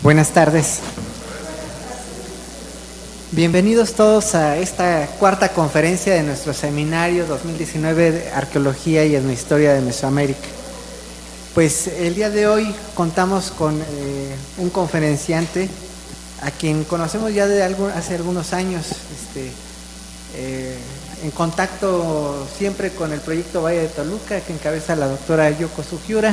Buenas tardes. Bienvenidos todos a esta cuarta conferencia de nuestro seminario 2019 de Arqueología y Etnohistoria de Mesoamérica. Pues el día de hoy contamos con un conferenciante a quien conocemos ya de hace algunos años, en contacto siempre con el proyecto Valle de Toluca, que encabeza la doctora Yoko Sugiura,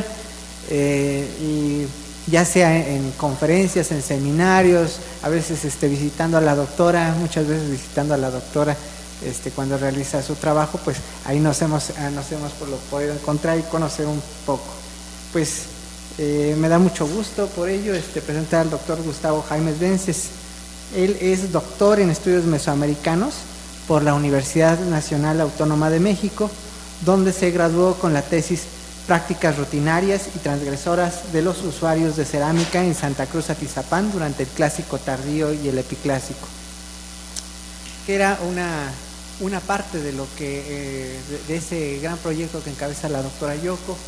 y ya sea en conferencias, en seminarios, a veces visitando a la doctora, muchas veces visitando a la doctora cuando realiza su trabajo, pues ahí nos hemos podido encontrar y conocer un poco. Pues me da mucho gusto por ello presentar al doctor Gustavo Jaimes Vences. Él es doctor en estudios mesoamericanos por la Universidad Nacional Autónoma de México, donde se graduó con la tesis Prácticas rutinarias y transgresoras de los usuarios de cerámica en Santa Cruz Atizapán durante el Clásico Tardío y el Epiclásico, que era una parte de lo que de ese gran proyecto que encabeza la doctora Yoko.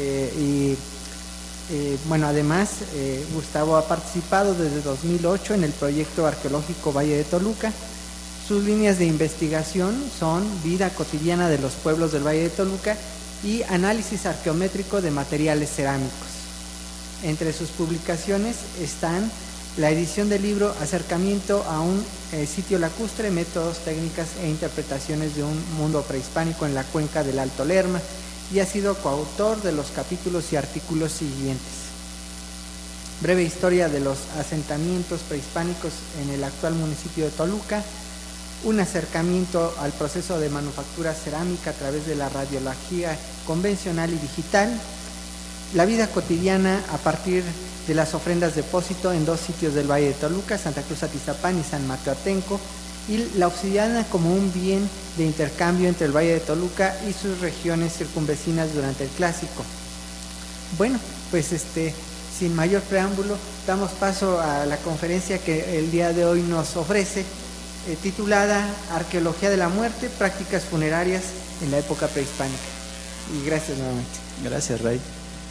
Bueno, además Gustavo ha participado desde 2008 en el proyecto arqueológico Valle de Toluca. Sus líneas de investigación son vida cotidiana de los pueblos del Valle de Toluca y análisis arqueométrico de materiales cerámicos. Entre sus publicaciones están la edición del libro Acercamiento a un sitio lacustre, métodos, técnicas e interpretaciones de un mundo prehispánico en la cuenca del Alto Lerma, y ha sido coautor de los capítulos y artículos siguientes: Breve historia de los asentamientos prehispánicos en el actual municipio de Toluca, un acercamiento al proceso de manufactura cerámica a través de la radiología convencional y digital, la vida cotidiana a partir de las ofrendas depósito en dos sitios del Valle de Toluca, Santa Cruz Atizapán y San Mateo Atenco, y la obsidiana como un bien de intercambio entre el Valle de Toluca y sus regiones circunvecinas durante el Clásico. Bueno, pues sin mayor preámbulo, damos paso a la conferencia que el día de hoy nos ofrece, titulada Arqueología de la Muerte, prácticas funerarias en la época prehispánica. Y gracias nuevamente. Gracias, Ray.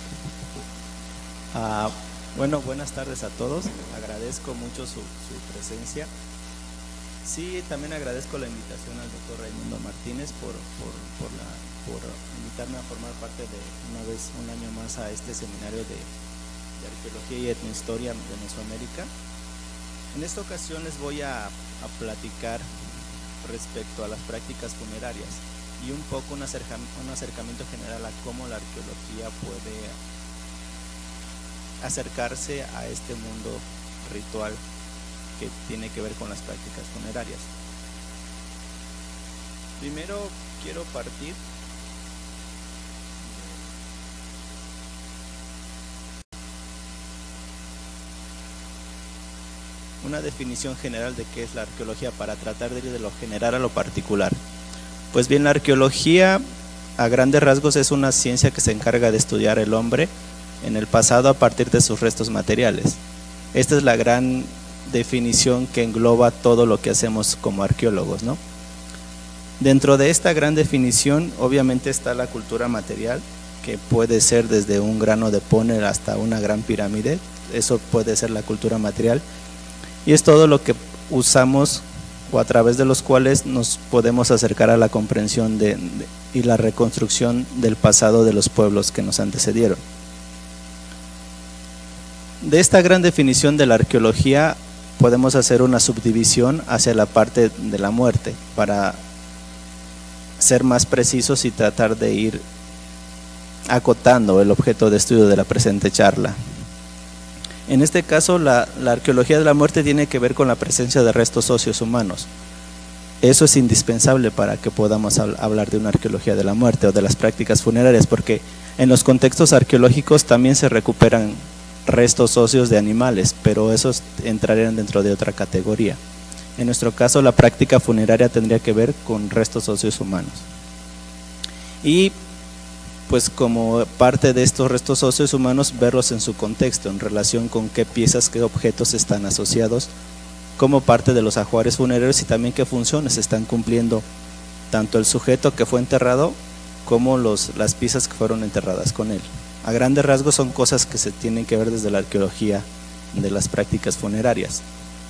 Bueno, buenas tardes a todos. Agradezco mucho su presencia. Sí, también agradezco la invitación al doctor Raimundo Martínez por invitarme a formar parte de un año más a este seminario de arqueología y etnohistoria de Mesoamérica. En esta ocasión les voy a platicar respecto a las prácticas funerarias y un poco un acercamiento general a cómo la arqueología puede acercarse a este mundo ritual que tiene que ver con las prácticas funerarias. Primero quiero partir una definición general de qué es la arqueología para tratar de ir de lo general a lo particular. Pues bien, la arqueología a grandes rasgos es una ciencia que se encarga de estudiar el hombre en el pasado a partir de sus restos materiales. Esta es la gran definición que engloba todo lo que hacemos como arqueólogos, ¿no? Dentro de esta gran definición obviamente está la cultura material, que puede ser desde un grano de póner hasta una gran pirámide. Eso puede ser la cultura material, y es todo lo que usamos o a través de los cuales nos podemos acercar a la comprensión y la reconstrucción del pasado de los pueblos que nos antecedieron. De esta gran definición de la arqueología podemos hacer una subdivisión hacia la parte de la muerte para ser más precisos y tratar de ir acotando el objeto de estudio de la presente charla. En este caso, la arqueología de la muerte tiene que ver con la presencia de restos óseos humanos. Eso es indispensable para que podamos hablar de una arqueología de la muerte o de las prácticas funerarias, porque en los contextos arqueológicos también se recuperan restos óseos de animales, pero esos entrarían dentro de otra categoría. En nuestro caso, la práctica funeraria tendría que ver con restos óseos humanos. Y pues como parte de estos restos óseos humanos, verlos en su contexto, en relación con qué piezas, qué objetos están asociados como parte de los ajuares funerarios, y también qué funciones están cumpliendo tanto el sujeto que fue enterrado como las piezas que fueron enterradas con él. A grandes rasgos son cosas que se tienen que ver desde la arqueología de las prácticas funerarias.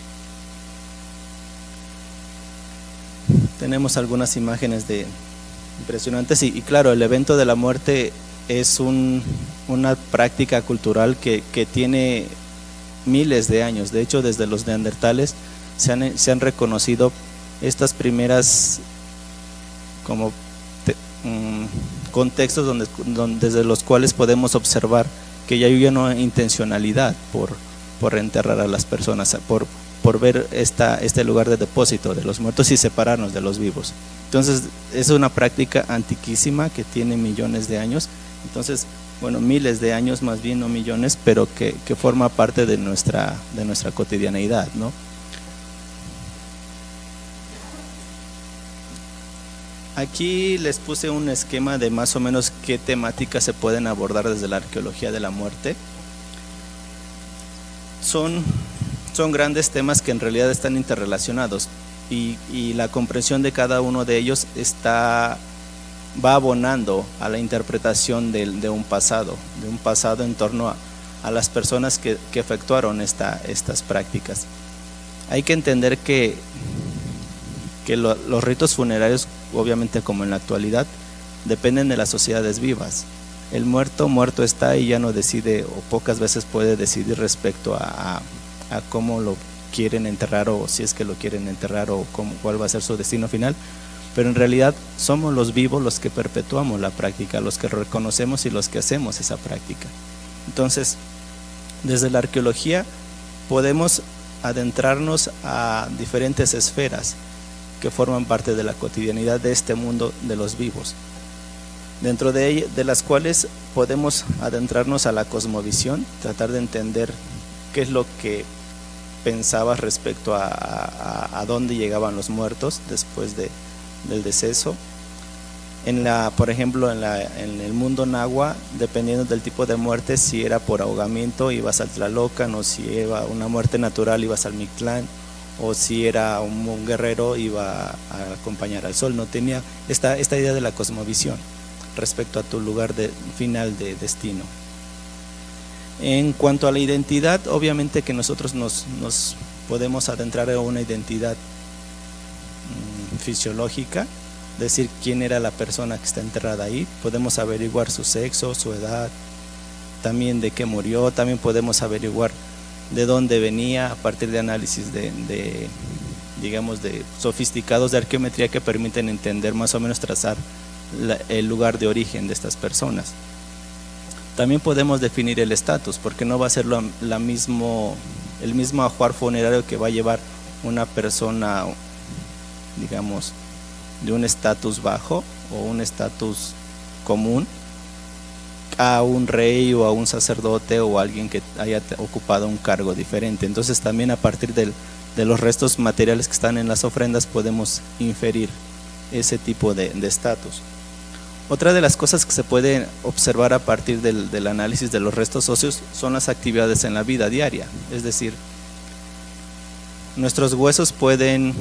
Tenemos algunas imágenes impresionantes y claro, el evento de la muerte es una práctica cultural que tiene miles de años. De hecho, desde los neandertales se han reconocido estas primeras como contextos desde los cuales podemos observar que ya hay una intencionalidad por enterrar a las personas, por ver este lugar de depósito de los muertos y separarnos de los vivos. Entonces es una práctica antiquísima que tiene millones de años, entonces bueno, miles de años más bien, no millones, pero que forma parte de nuestra cotidianeidad, ¿no? Aquí les puse un esquema de más o menos qué temáticas se pueden abordar desde la arqueología de la muerte. Son grandes temas que en realidad están interrelacionados y la comprensión de cada uno de ellos va abonando a la interpretación de un pasado en torno a las personas que efectuaron estas prácticas. Hay que entender que los ritos funerarios, obviamente como en la actualidad, dependen de las sociedades vivas. El muerto está y ya no decide, o pocas veces puede decidir respecto a cómo lo quieren enterrar, o si es que lo quieren enterrar, o cuál va a ser su destino final. Pero en realidad somos los vivos los que perpetuamos la práctica, los que reconocemos y los que hacemos esa práctica. Entonces, desde la arqueología podemos adentrarnos a diferentes esferas que forman parte de la cotidianidad de este mundo de los vivos, dentro de las cuales podemos adentrarnos a la cosmovisión, tratar de entender qué es lo que pensabas respecto a dónde llegaban los muertos después del deceso. Por ejemplo, en el mundo nahua, dependiendo del tipo de muerte, si era por ahogamiento ibas al Tlalocan, o si era una muerte natural ibas al Mictlán, o si era un guerrero iba a acompañar al sol. No tenía esta idea de la cosmovisión respecto a tu lugar final de destino. En cuanto a la identidad, obviamente que nosotros nos podemos adentrar a una identidad fisiológica, decir quién era la persona que está enterrada ahí, podemos averiguar su sexo, su edad, también de qué murió, también podemos averiguar de dónde venía a partir de análisis digamos de sofisticados de arqueometría que permiten entender, más o menos trazar el lugar de origen de estas personas. También podemos definir el estatus, porque no va a ser el mismo ajuar funerario que va a llevar una persona, digamos, de un estatus bajo o un estatus común, a un rey o a un sacerdote o a alguien que haya ocupado un cargo diferente. Entonces también a partir de los restos materiales que están en las ofrendas podemos inferir ese tipo de estatus. Otra de las cosas que se puede observar a partir del análisis de los restos óseos son las actividades en la vida diaria, es decir, nuestros huesos en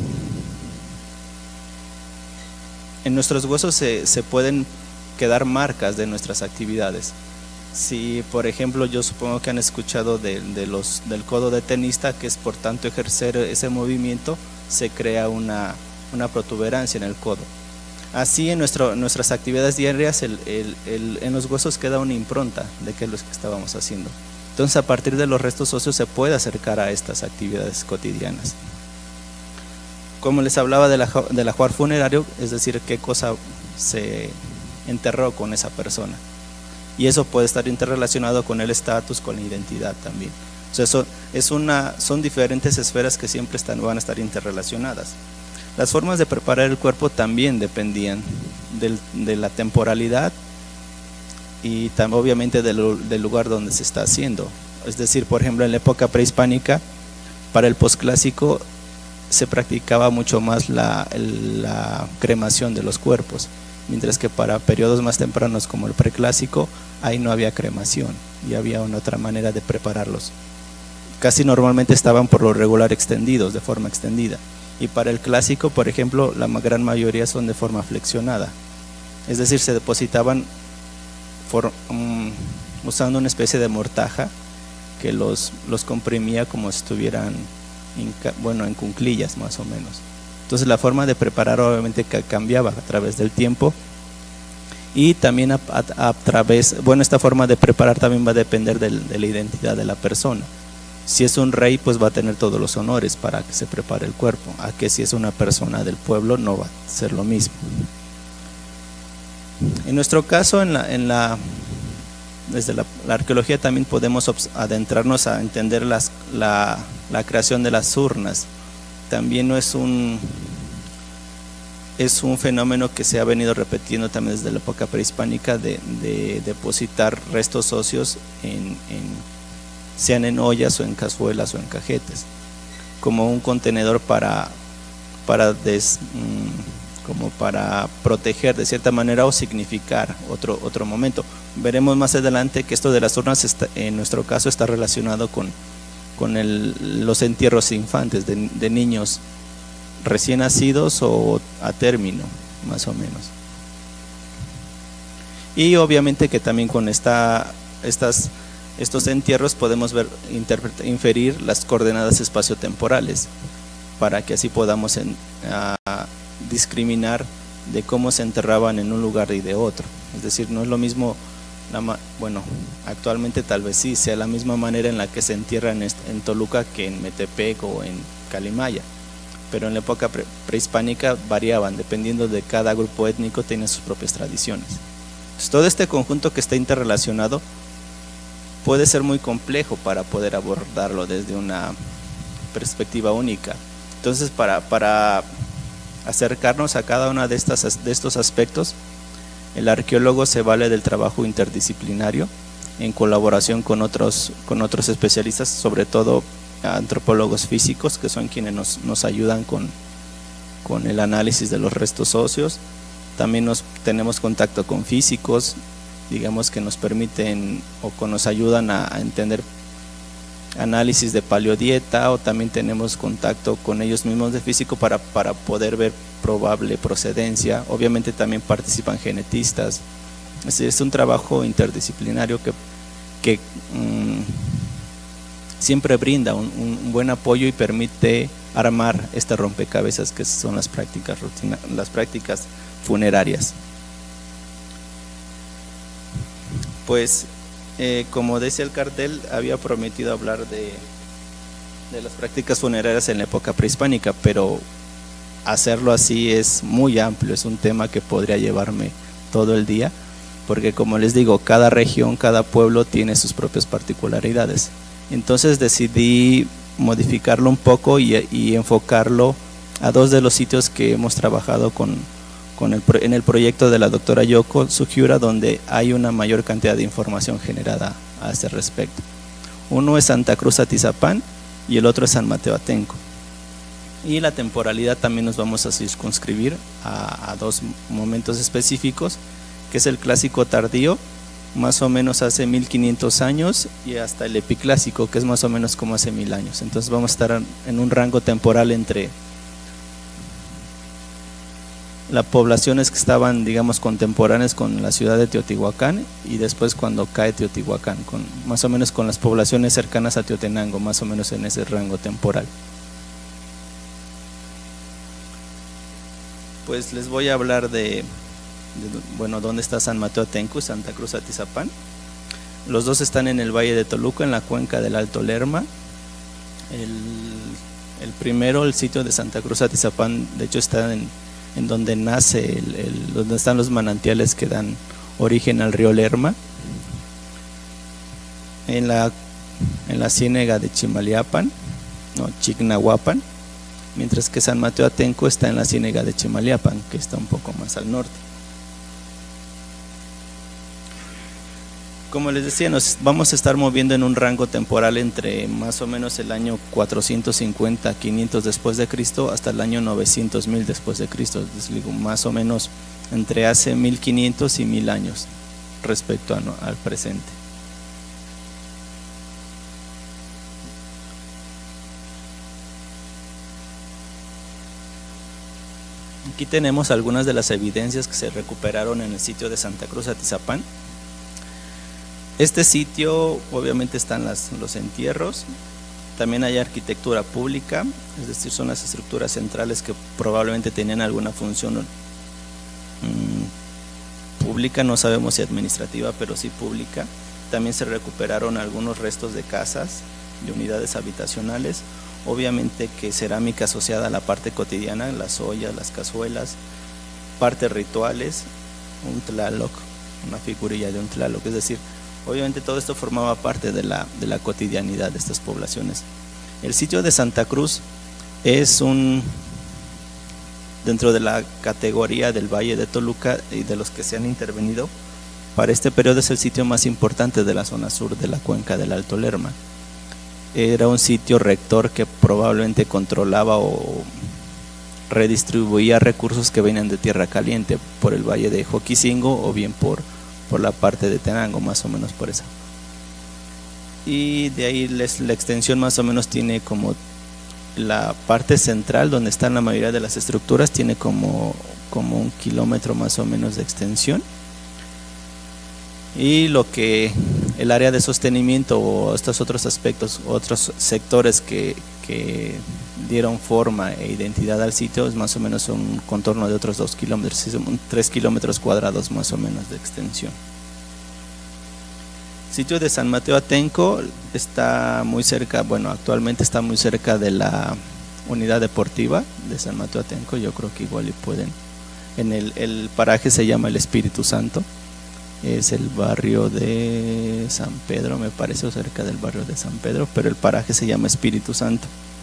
nuestros huesos se pueden quedar marcas de nuestras actividades. Si, por ejemplo, yo supongo que han escuchado del codo de tenista, que es por tanto ejercer ese movimiento, se crea una protuberancia en el codo. Así en nuestras actividades diarias, en los huesos queda una impronta de qué es lo que estábamos haciendo. Entonces, a partir de los restos óseos se puede acercar a estas actividades cotidianas. Como les hablaba del ajuar funerario, es decir, qué cosa se enterró con esa persona. Y eso puede estar interrelacionado con el estatus, con la identidad también. O sea, son diferentes esferas que siempre van a estar interrelacionadas. Las formas de preparar el cuerpo también dependían de la temporalidad y obviamente del lugar donde se está haciendo. Es decir, por ejemplo, en la época prehispánica, para el posclásico se practicaba mucho más la cremación de los cuerpos, mientras que para periodos más tempranos como el preclásico, ahí no había cremación y había una otra manera de prepararlos. Casi normalmente estaban por lo regular extendidos, de forma extendida. Y para el clásico, por ejemplo, la gran mayoría son de forma flexionada. Es decir, se depositaban usando una especie de mortaja que los comprimía como si estuvieran en cunclillas más o menos. Entonces la forma de preparar obviamente cambiaba a través del tiempo, y también a través, esta forma de preparar también va a depender de la identidad de la persona. Si es un rey, pues va a tener todos los honores para que se prepare el cuerpo, a que si es una persona del pueblo no va a ser lo mismo. En nuestro caso, desde la arqueología también podemos adentrarnos a entender la creación de las urnas. También no es un fenómeno que se ha venido repitiendo también desde la época prehispánica, de depositar restos óseos sean en ollas o en cazuelas o en cajetes, como un contenedor para proteger de cierta manera o significar otro momento. Veremos más adelante que esto de las urnas en nuestro caso está relacionado con los entierros infantes de niños recién nacidos o a término, más o menos. Y obviamente que también con estos entierros podemos inferir las coordenadas espaciotemporales, para que así podamos discriminar de cómo se enterraban en un lugar y de otro. Es decir, no es lo mismo, actualmente tal vez sí sea la misma manera en la que se entierran en Toluca que en Metepec o en Calimaya, pero en la época prehispánica variaban, dependiendo de cada grupo étnico, tenía sus propias tradiciones. Entonces, todo este conjunto que está interrelacionado puede ser muy complejo para poder abordarlo desde una perspectiva única. Entonces, para acercarnos a cada uno de estos aspectos, el arqueólogo se vale del trabajo interdisciplinario en colaboración con otros especialistas, sobre todo antropólogos físicos, que son quienes nos ayudan con el análisis de los restos óseos. También tenemos contacto con físicos, digamos, que nos permiten o nos ayudan a entender análisis de paleodieta, o también tenemos contacto con ellos mismos de físico para poder ver probable procedencia. Obviamente también participan genetistas. Es un trabajo interdisciplinario que siempre brinda un buen apoyo y permite armar este rompecabezas que son las prácticas funerarias. Pues como decía el cartel, había prometido hablar de las prácticas funerarias en la época prehispánica, pero hacerlo así es muy amplio, es un tema que podría llevarme todo el día, porque como les digo, cada región, cada pueblo tiene sus propias particularidades. Entonces decidí modificarlo un poco y enfocarlo a dos de los sitios que hemos trabajado en el proyecto de la doctora Yoko Sugiura, donde hay una mayor cantidad de información generada a este respecto. Uno es Santa Cruz Atizapán y el otro es San Mateo Atenco. Y la temporalidad también nos vamos a circunscribir a dos momentos específicos, que es el clásico tardío, más o menos hace 1500 años, y hasta el epiclásico, que es más o menos como hace 1000 años. Entonces vamos a estar en un rango temporal entre las poblaciones que estaban, digamos, contemporáneas con la ciudad de Teotihuacán, y después cuando cae Teotihuacán, más o menos con las poblaciones cercanas a Teotenango, más o menos en ese rango temporal. Pues les voy a hablar de dónde está San Mateo Atenco y Santa Cruz Atizapán. Los dos están en el Valle de Toluca, en la cuenca del Alto Lerma. El primero, el sitio de Santa Cruz Atizapán, de hecho está en donde nace, donde están los manantiales que dan origen al río Lerma, en la ciénega de Chignahuapan, mientras que San Mateo Atenco está en la ciénega de Chimaliapan, que está un poco más al norte. Como les decía, nos vamos a estar moviendo en un rango temporal entre más o menos el año 450, 500 después de Cristo hasta el año 900, 1000 después de Cristo. Les digo, más o menos entre hace 1500 y 1000 años respecto al presente. Aquí tenemos algunas de las evidencias que se recuperaron en el sitio de Santa Cruz Atizapán. Este sitio obviamente están los entierros, también hay arquitectura pública, es decir, son las estructuras centrales que probablemente tenían alguna función pública, no sabemos si administrativa, pero sí pública. También se recuperaron algunos restos de casas, de unidades habitacionales, obviamente que cerámica asociada a la parte cotidiana, las ollas, las cazuelas, partes rituales, un tlaloc, una figurilla de un tlaloc, es decir, obviamente todo esto formaba parte de la cotidianidad de estas poblaciones. El sitio de Santa Cruz es dentro de la categoría del Valle de Toluca y de los que se han intervenido, para este periodo es el sitio más importante de la zona sur de la cuenca del Alto Lerma. Era un sitio rector que probablemente controlaba o redistribuía recursos que venían de Tierra Caliente por el Valle de Joquisingo o bien por la parte de Tenango, más o menos por esa. Y de ahí la extensión más o menos tiene como la parte central donde están la mayoría de las estructuras, tiene como 1 kilómetro más o menos de extensión. Y el área de sostenimiento o estos otros aspectos, otros sectores que dieron forma e identidad al sitio es más o menos un contorno de otros 2 kilómetros, 3 kilómetros cuadrados más o menos de extensión. Sitio de San Mateo Atenco está muy cerca, bueno, actualmente está muy cerca de la unidad deportiva de San Mateo Atenco. Yo creo que igual y pueden, el paraje se llama el Espíritu Santo, es el barrio de San Pedro, me parece, o cerca del barrio de San Pedro, pero el paraje se llama Espíritu Santo.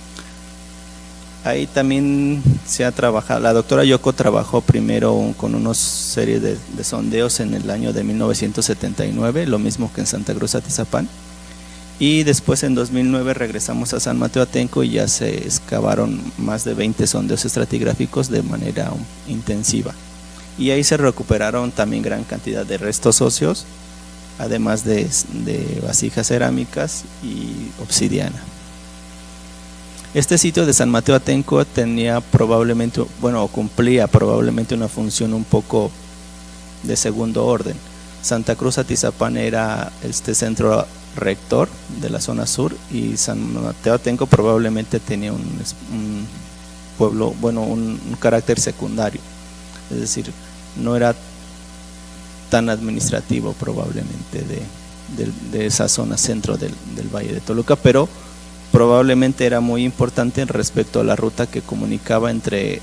Ahí también se ha trabajado, la doctora Yoko trabajó primero con una serie de sondeos en el año de 1979, lo mismo que en Santa Cruz Atizapán, y después en 2009 regresamos a San Mateo Atenco y ya se excavaron más de 20 sondeos estratigráficos de manera intensiva, y ahí se recuperaron también gran cantidad de restos óseos, además de vasijas cerámicas y obsidiana. Este sitio de San Mateo Atenco tenía probablemente, bueno, cumplía probablemente una función un poco de segundo orden. Santa Cruz Atizapán era este centro rector de la zona sur y San Mateo Atenco probablemente tenía un pueblo, bueno, un carácter secundario, es decir, no era tan administrativo probablemente de esa zona centro del Valle de Toluca, pero probablemente era muy importante respecto a la ruta que comunicaba entre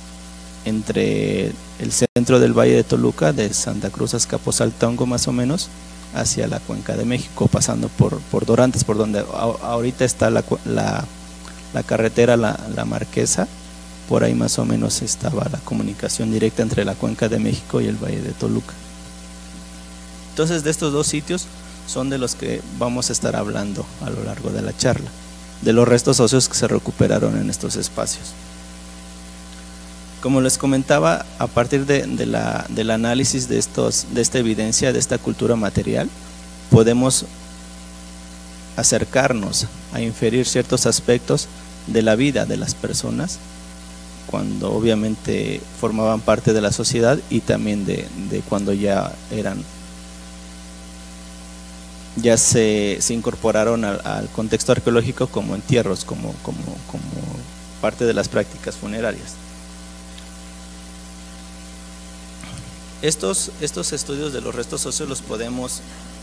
el centro del Valle de Toluca, de Santa Cruz a Azcapotzaltongo más o menos, hacia la Cuenca de México, pasando por Dorantes, por donde ahorita está la carretera La Marquesa. Por ahí más o menos estaba la comunicación directa entre la Cuenca de México y el Valle de Toluca. Entonces, de estos dos sitios son de los que vamos a estar hablando a lo largo de la charla, de los restos óseos que se recuperaron en estos espacios. Como les comentaba, a partir del análisis de esta evidencia, de esta cultura material, podemos acercarnos a inferir ciertos aspectos de la vida de las personas cuando obviamente formaban parte de la sociedad y también de cuando ya se incorporaron al contexto arqueológico como entierros, como parte de las prácticas funerarias. Estos estudios de los restos óseos los podemos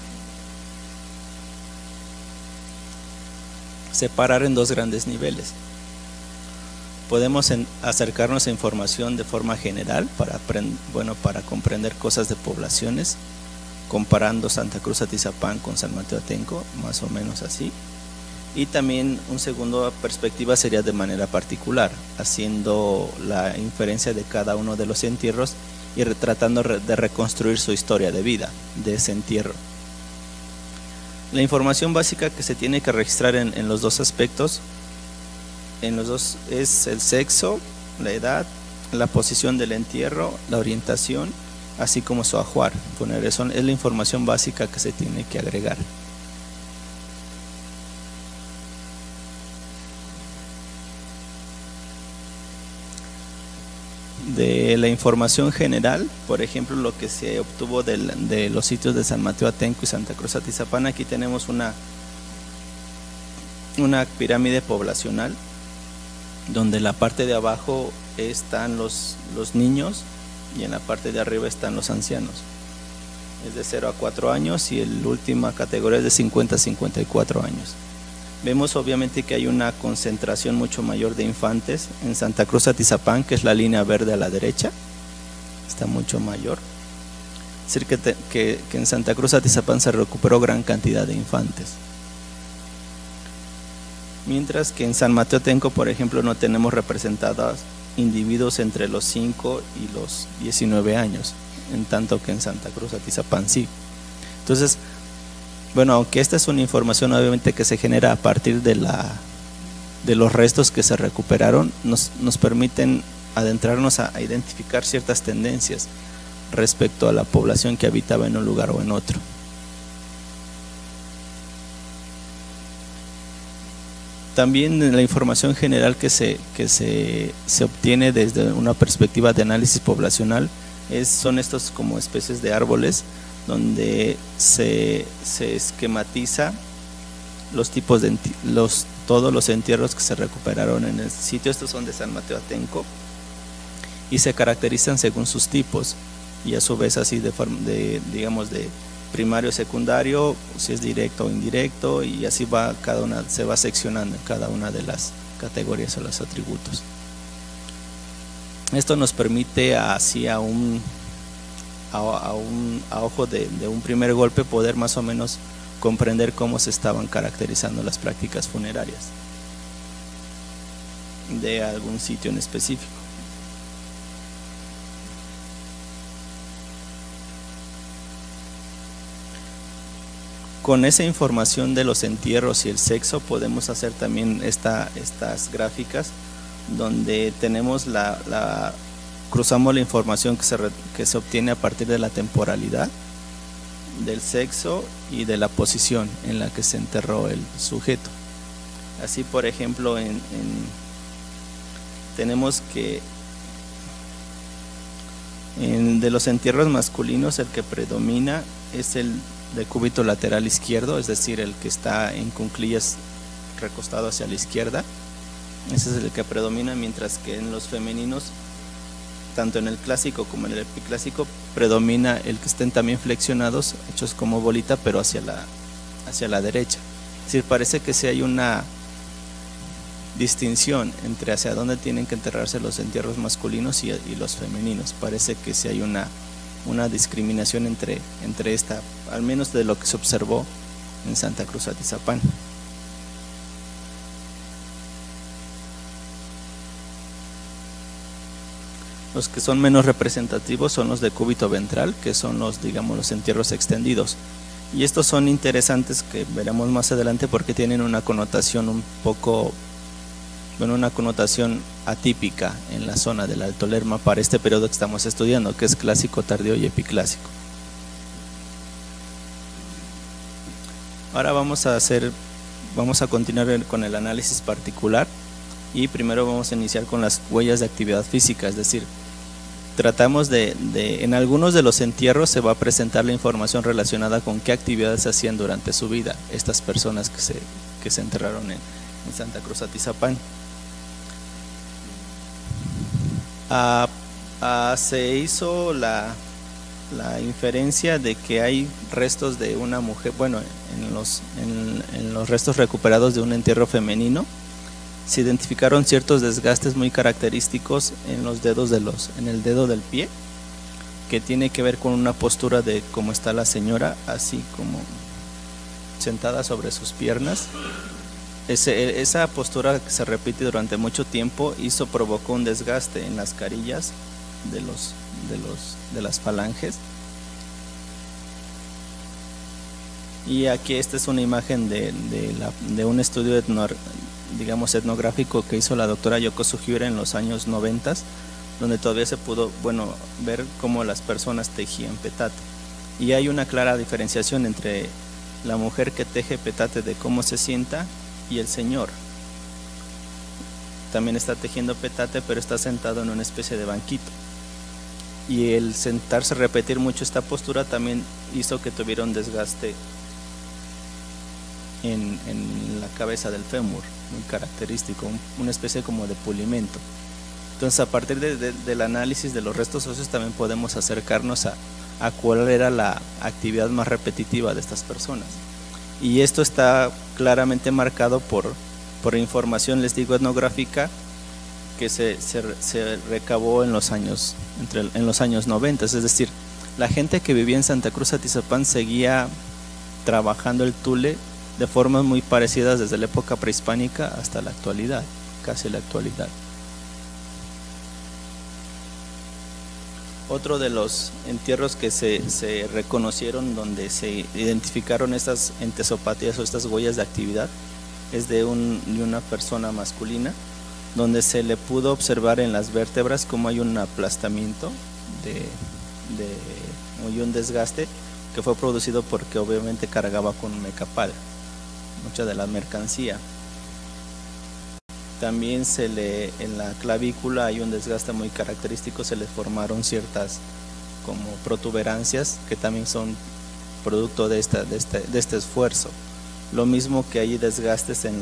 separar en dos grandes niveles. Podemos acercarnos a información de forma general para comprender cosas de poblaciones, comparando Santa Cruz Atizapán con San Mateo Atenco, más o menos así. Y también una segunda perspectiva sería de manera particular, haciendo la inferencia de cada uno de los entierros y tratando de reconstruir su historia de vida de ese entierro. La información básica que se tiene que registrar en los dos aspectos, es el sexo, la edad, la posición del entierro, la orientación, así como su ajuar funerario. Es la información básica que se tiene que agregar. De la información general, por ejemplo, lo que se obtuvo de los sitios de San Mateo Atenco y Santa Cruz Atizapán, aquí tenemos una pirámide poblacional, donde en la parte de abajo están los niños y en la parte de arriba están los ancianos. Es de 0 a 4 años y la última categoría es de 50 a 54 años. Vemos obviamente que hay una concentración mucho mayor de infantes en Santa Cruz Atizapán, que es la línea verde a la derecha, está mucho mayor. Es decir, que en Santa Cruz Atizapán se recuperó gran cantidad de infantes. Mientras que en San Mateo Atenco, por ejemplo, no tenemos representados individuos entre los 5 y los 19 años, en tanto que en Santa Cruz Atizapán sí. Entonces, bueno, aunque esta es una información obviamente que se genera a partir de los restos que se recuperaron, nos permiten adentrarnos a identificar ciertas tendencias respecto a la población que habitaba en un lugar o en otro. También la información general que se obtiene desde una perspectiva de análisis poblacional son estos como especies de árboles, donde se esquematiza los tipos de todos los entierros que se recuperaron en el sitio. Estos son de San Mateo Atenco y se caracterizan según sus tipos, y a su vez así digamos de primario, secundario, si es directo o indirecto, y así se va seccionando en cada una de las categorías o los atributos. Esto nos permite así a ojo de un primer golpe poder más o menos comprender cómo se estaban caracterizando las prácticas funerarias de algún sitio en específico. Con esa información de los entierros y el sexo podemos hacer también estas gráficas, donde tenemos cruzamos la información que se obtiene a partir de la temporalidad, del sexo y de la posición en la que se enterró el sujeto. Así, por ejemplo, tenemos que de los entierros masculinos el que predomina es el de cúbito lateral izquierdo, es decir, el que está en cuclillas recostado hacia la izquierda. Ese es el que predomina, mientras que en los femeninos, tanto en el clásico como en el epiclásico, predomina el que estén también flexionados, hechos como bolita, pero hacia la derecha. Es decir, parece que sí hay una distinción entre hacia dónde tienen que enterrarse los entierros masculinos y los femeninos. Parece que sí hay una discriminación entre esta, al menos de lo que se observó en Santa Cruz Atizapán. Los que son menos representativos son los de cúbito ventral, que son los entierros extendidos. Y estos son interesantes, que veremos más adelante, porque tienen una connotación una connotación atípica en la zona del Alto Lerma para este periodo que estamos estudiando, que es clásico, tardío y epiclásico. Ahora vamos a continuar con el análisis particular, y primero vamos a iniciar con las huellas de actividad física, es decir, tratamos en algunos de los entierros se va a presentar la información relacionada con qué actividades hacían durante su vida estas personas que se enterraron en Santa Cruz Atizapán. Se hizo la inferencia de que hay restos de una mujer, en los restos recuperados de un entierro femenino se identificaron ciertos desgastes muy característicos en los dedos en el dedo del pie, que tiene que ver con una postura de cómo está la señora, así como sentada sobre sus piernas. Esa postura que se repite durante mucho tiempo provocó un desgaste en las carillas de las falanges. Y aquí esta es una imagen de un estudio etnográfico que hizo la doctora Yoko Sugiura en los años 90, donde todavía se pudo ver cómo las personas tejían petate. Y hay una clara diferenciación entre la mujer que teje petate de cómo se sienta y el señor. También está tejiendo petate, pero está sentado en una especie de banquito. y el sentarse a repetir mucho esta postura también hizo que tuviera un desgaste en la cabeza del fémur, muy característico, una especie como de pulimento. Entonces, a partir del análisis de los restos óseos también podemos acercarnos a cuál era la actividad más repetitiva de estas personas. Y esto está claramente marcado por información, les digo, etnográfica, que se recabó en los años 90, es decir, la gente que vivía en Santa Cruz Atizapán seguía trabajando el tule de formas muy parecidas desde la época prehispánica hasta la actualidad, casi la actualidad. Otro de los entierros que se reconocieron, donde se identificaron estas entesopatías o estas huellas de actividad, es de una persona masculina, donde se le pudo observar en las vértebras como hay un aplastamiento y un desgaste que fue producido porque obviamente cargaba con mecapal mucha de la mercancía. También en la clavícula hay un desgaste muy característico, se le formaron ciertas como protuberancias que también son producto de este esfuerzo. Lo mismo que hay desgastes en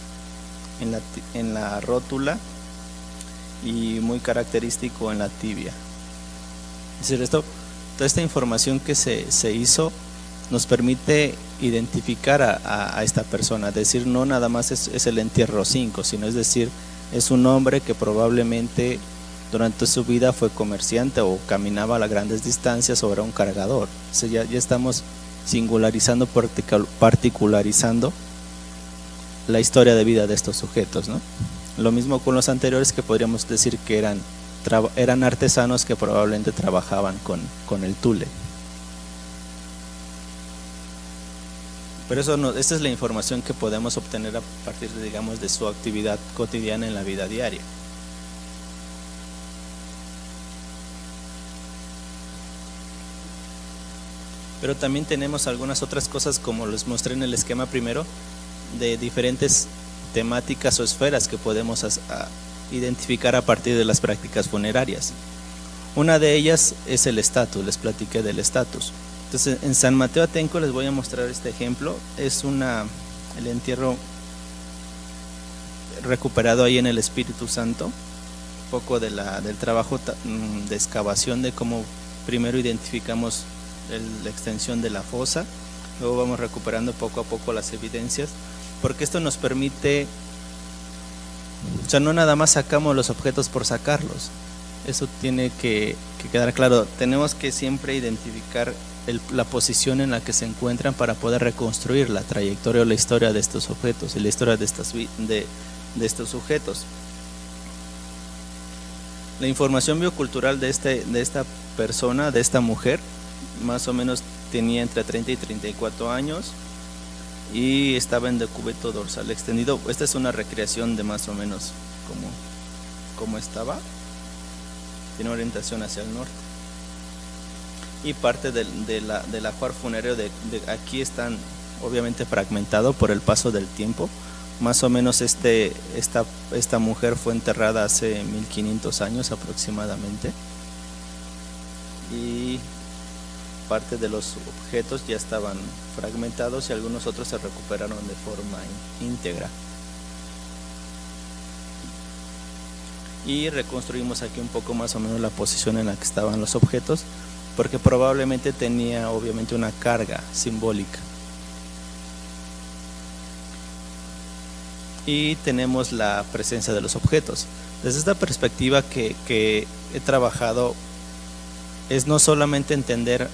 la rótula y muy característico en la tibia. Es decir, toda esta información que se hizo nos permite identificar a esta persona, es decir, no nada más es el entierro 5, sino es decir, es un hombre que probablemente durante su vida fue comerciante o caminaba a grandes distancias o era un cargador. O sea, ya estamos singularizando, particularizando la historia de vida de estos sujetos, ¿no? Lo mismo con los anteriores, que podríamos decir que eran artesanos que probablemente trabajaban con el tule. Pero esta es la información que podemos obtener a partir de su actividad cotidiana en la vida diaria. Pero también tenemos algunas otras cosas, como les mostré en el esquema primero, de diferentes temáticas o esferas que podemos identificar a partir de las prácticas funerarias. Una de ellas es el estatus, les platiqué del estatus. Entonces, en San Mateo Atenco les voy a mostrar este ejemplo. Es el entierro recuperado ahí en el Espíritu Santo, un poco del trabajo de excavación, de cómo primero identificamos la extensión de la fosa, luego vamos recuperando poco a poco las evidencias, porque esto nos permite, o sea, no nada más sacamos los objetos por sacarlos, eso tiene que quedar claro. Tenemos que siempre identificar la posición en la que se encuentran para poder reconstruir la trayectoria o la historia de estos objetos y la historia de estos sujetos. La información biocultural de esta persona, de esta mujer, más o menos tenía entre 30 y 34 años y estaba en decúbito dorsal extendido. Esta es una recreación de más o menos como estaba. Tiene orientación hacia el norte. Y parte del ajuar funerario de aquí están obviamente fragmentado por el paso del tiempo. Más o menos esta mujer fue enterrada hace 1500 años aproximadamente, y parte de los objetos ya estaban fragmentados y algunos otros se recuperaron de forma íntegra. Y reconstruimos aquí un poco más o menos la posición en la que estaban los objetos, porque probablemente tenía obviamente una carga simbólica. Y tenemos la presencia de los objetos. Desde esta perspectiva que he trabajado, es no solamente entender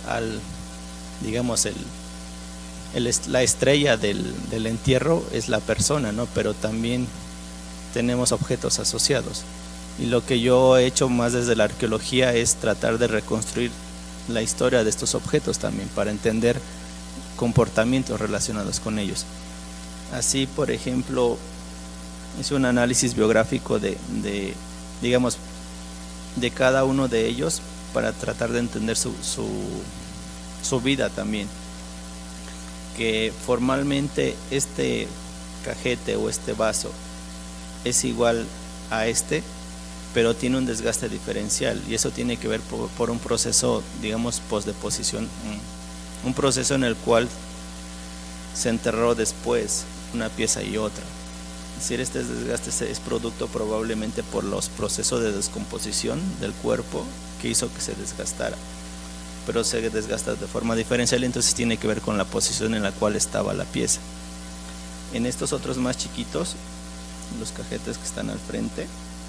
la estrella del entierro es la persona, ¿no? Pero también tenemos objetos asociados. Y lo que yo he hecho más desde la arqueología es tratar de reconstruir la historia de estos objetos también, para entender comportamientos relacionados con ellos. Así, por ejemplo, hice un análisis biográfico de cada uno de ellos para tratar de entender su vida también. Que formalmente este cajete o este vaso es igual a pero tiene un desgaste diferencial y eso tiene que ver por un proceso, digamos, postdeposición, un proceso en el cual se enterró después una pieza y otra. Es decir, este desgaste es producto probablemente por los procesos de descomposición del cuerpo que hizo que se desgastara, pero se desgasta de forma diferencial, entonces tiene que ver con la posición en la cual estaba la pieza. En estos otros más chiquitos, los cajetes que están al frente,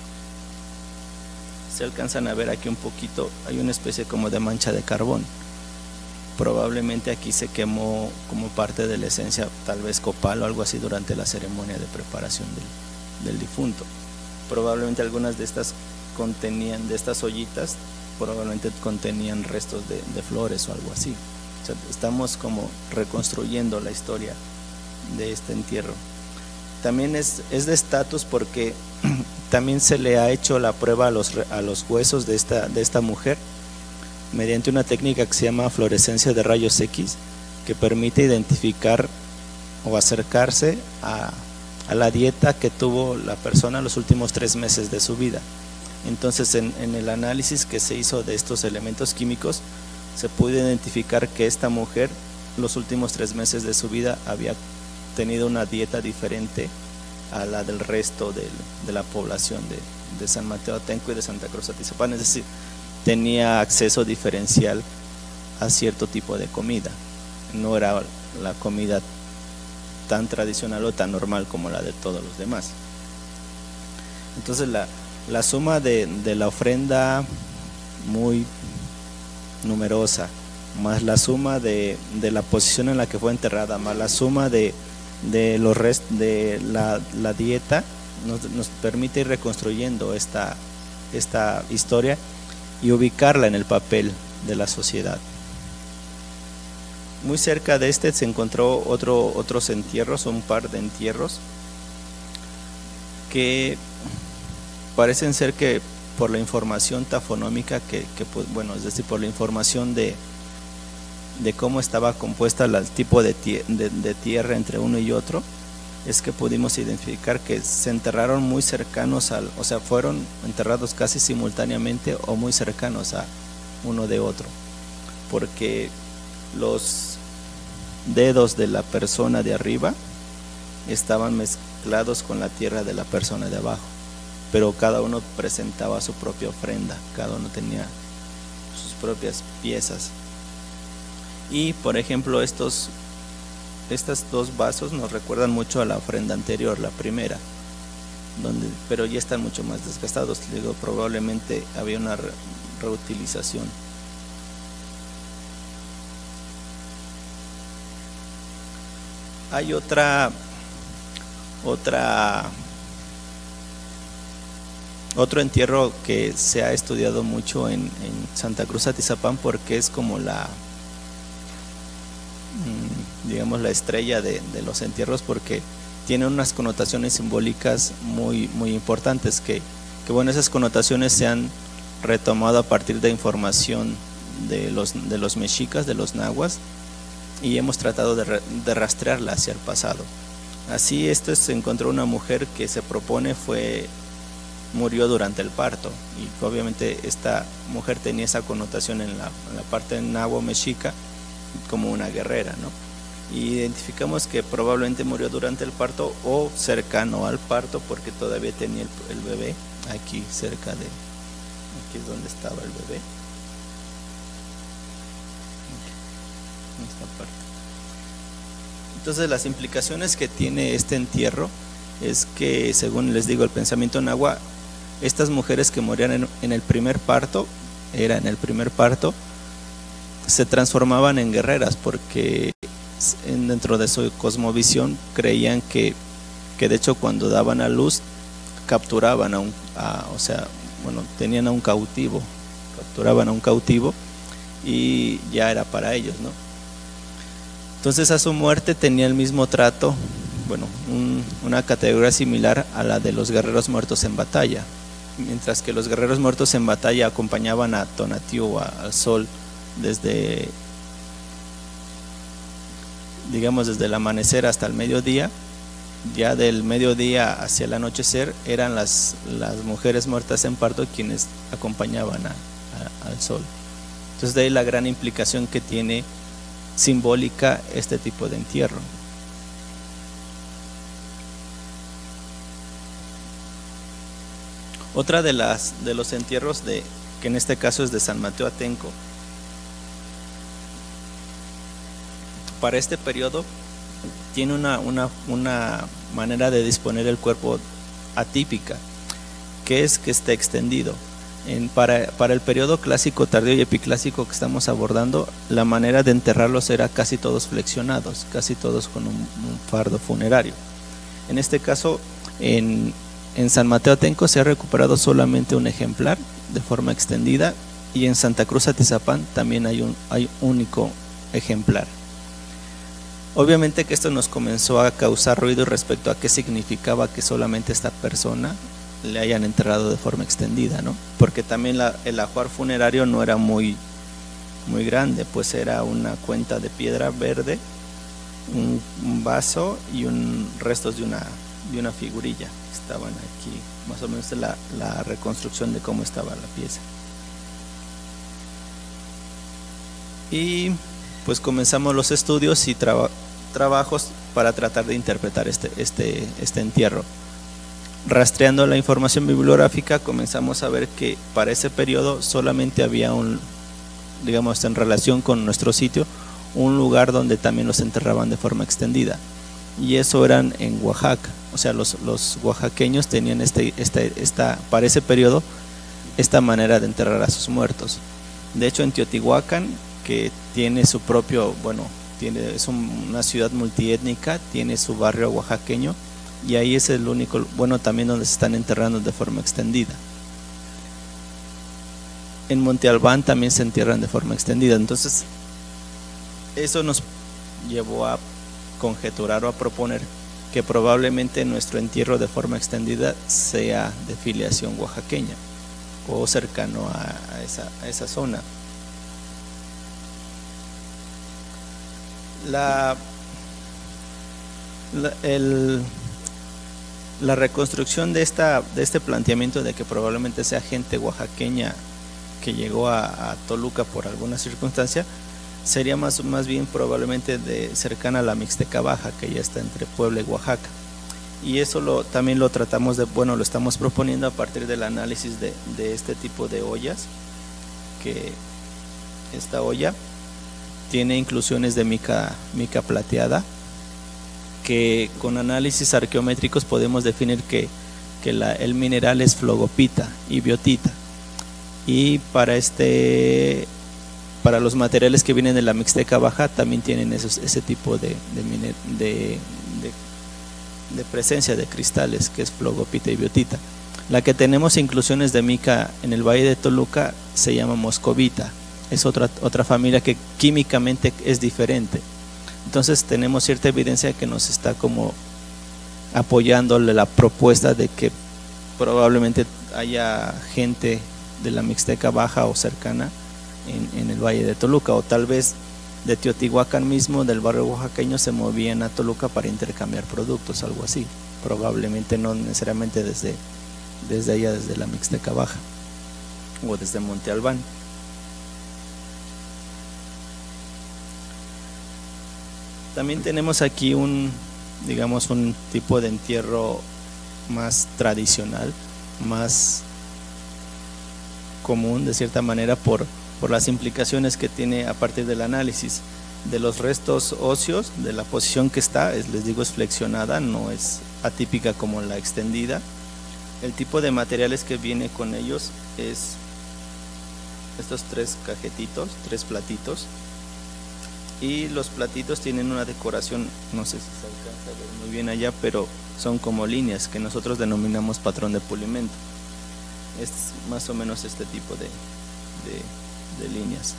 se alcanzan a ver aquí un poquito, hay una especie como de mancha de carbón. Probablemente aquí se quemó como parte de la esencia, tal vez copal o algo así, durante la ceremonia de preparación del difunto. Probablemente algunas de estas ollitas probablemente contenían restos de flores o algo así. O sea, estamos como reconstruyendo la historia de este entierro. También es de estatus porque también se le ha hecho la prueba a los huesos de esta mujer mediante una técnica que se llama fluorescencia de rayos X, que permite identificar o acercarse a la dieta que tuvo la persona los últimos 3 meses de su vida. Entonces en el análisis que se hizo de estos elementos químicos se pudo identificar que esta mujer los últimos 3 meses de su vida había tenido una dieta diferente a la del resto de la población de San Mateo Atenco y de Santa Cruz Atizapán, es decir, tenía acceso diferencial a cierto tipo de comida, no era la comida tan tradicional o tan normal como la de todos los demás. Entonces la suma de la ofrenda muy numerosa, más la suma de la posición en la que fue enterrada, más la suma de la dieta, nos permite ir reconstruyendo esta historia y ubicarla en el papel de la sociedad. Muy cerca de se encontró otros entierros, un par de entierros que parecen ser que por la información tafonómica es decir, por la información de cómo estaba compuesta el tipo de tierra entre uno y otro, es que pudimos identificar que se enterraron muy cercanos o sea, fueron enterrados casi simultáneamente o muy cercanos a uno de otro, porque los dedos de la persona de arriba estaban mezclados con la tierra de la persona de abajo, pero cada uno presentaba su propia ofrenda, cada uno tenía sus propias piezas. Y por ejemplo estos 2 vasos nos recuerdan mucho a la ofrenda anterior, la primera, pero ya están mucho más desgastados. Digo, probablemente había una reutilización. Hay otro entierro que se ha estudiado mucho en Santa Cruz Atizapán, porque es como digamos la estrella de los entierros, porque tiene unas connotaciones simbólicas muy, muy importantes que bueno, esas connotaciones se han retomado a partir de información de los mexicas, de los nahuas, y hemos tratado de rastrearla hacia el pasado. Así se encontró una mujer que se propone murió durante el parto, y obviamente esta mujer tenía esa connotación en la parte nahua mexica como una guerrera, ¿no? Y identificamos que probablemente murió durante el parto o cercano al parto, porque todavía tenía el bebé aquí cerca aquí es donde estaba el bebé, en esta parte. Entonces las implicaciones que tiene este entierro es que, según les digo, el pensamiento nahua, estas mujeres que morían en el primer parto, se transformaban en guerreras, porque dentro de su cosmovisión creían que de hecho cuando daban a luz capturaban tenían a un cautivo, capturaban a un cautivo y ya era para ellos, ¿no? Entonces a su muerte tenía el mismo trato, una categoría similar a la de los guerreros muertos en batalla, mientras que los guerreros muertos en batalla acompañaban a Tonatiuh, al sol, desde el amanecer hasta el mediodía. ya del mediodía hacia el anochecer eran las mujeres muertas en parto quienes acompañaban al sol. Entonces de ahí la gran implicación que tiene simbólica este tipo de entierro. Otra de los entierros que en este caso es de San Mateo Atenco. Para este periodo tiene una manera de disponer el cuerpo atípica, que es que esté extendido. Para el periodo clásico, tardío y epiclásico que estamos abordando, la manera de enterrarlos era casi todos flexionados, casi todos con un fardo funerario. En este caso, en San Mateo Atenco se ha recuperado solamente un ejemplar de forma extendida, y en Santa Cruz Atizapán también hay un único ejemplar. Obviamente que esto nos comenzó a causar ruido respecto a qué significaba que solamente esta persona le hayan enterrado de forma extendida, ¿no? Porque también el ajuar funerario no era muy grande, pues era una cuenta de piedra verde, un vaso y restos de una figurilla. Estaban aquí, más o menos la reconstrucción de cómo estaba la pieza. Y pues comenzamos los estudios y trabajos para tratar de interpretar este entierro. Rastreando la información bibliográfica, comenzamos a ver que para ese periodo solamente había digamos en relación con nuestro sitio, un lugar donde también los enterraban de forma extendida, y eso eran en Oaxaca. O sea, los oaxaqueños tenían para ese periodo esta manera de enterrar a sus muertos. De hecho, en Teotihuacán, que tiene su propio, es una ciudad multiétnica, tiene su barrio oaxaqueño, y ahí es el único, también donde se están enterrando de forma extendida. En Monte Albán también se entierran de forma extendida. Entonces, eso nos llevó a conjeturar o a proponer que probablemente nuestro entierro de forma extendida sea de filiación oaxaqueña o cercano a esa zona. La reconstrucción de este planteamiento de que probablemente sea gente oaxaqueña que llegó a Toluca por alguna circunstancia sería más bien probablemente cercana a la Mixteca Baja, que ya está entre Puebla y Oaxaca. Y eso también lo tratamos lo estamos proponiendo a partir del análisis de este tipo de ollas, que esta olla tiene inclusiones de mica plateada, que con análisis arqueométricos podemos definir que el mineral es flogopita y biotita. Y para los materiales que vienen de la Mixteca Baja también tienen ese tipo de presencia de cristales, que es flogopita y biotita. La que tenemos inclusiones de mica en el Valle de Toluca se llama moscovita, es otra familia que químicamente es diferente. Entonces tenemos cierta evidencia que nos está como apoyándole la propuesta de que probablemente haya gente de la Mixteca Baja o cercana en el Valle de Toluca, o tal vez de Teotihuacán mismo, del barrio oaxaqueño, se movían a Toluca para intercambiar productos, algo así. Probablemente no necesariamente desde allá, desde la Mixteca Baja o desde Monte Albán. También tenemos aquí un tipo de entierro más tradicional, más común de cierta manera por las implicaciones que tiene a partir del análisis de los restos óseos, de la posición que está, les digo, es flexionada, no es atípica como la extendida. El tipo de materiales que viene con ellos es estos 3 cajetitos, 3 platitos, y los platitos tienen una decoración, no sé si se alcanza a ver muy bien allá, pero son como líneas que nosotros denominamos patrón de pulimento. Es más o menos este tipo de líneas.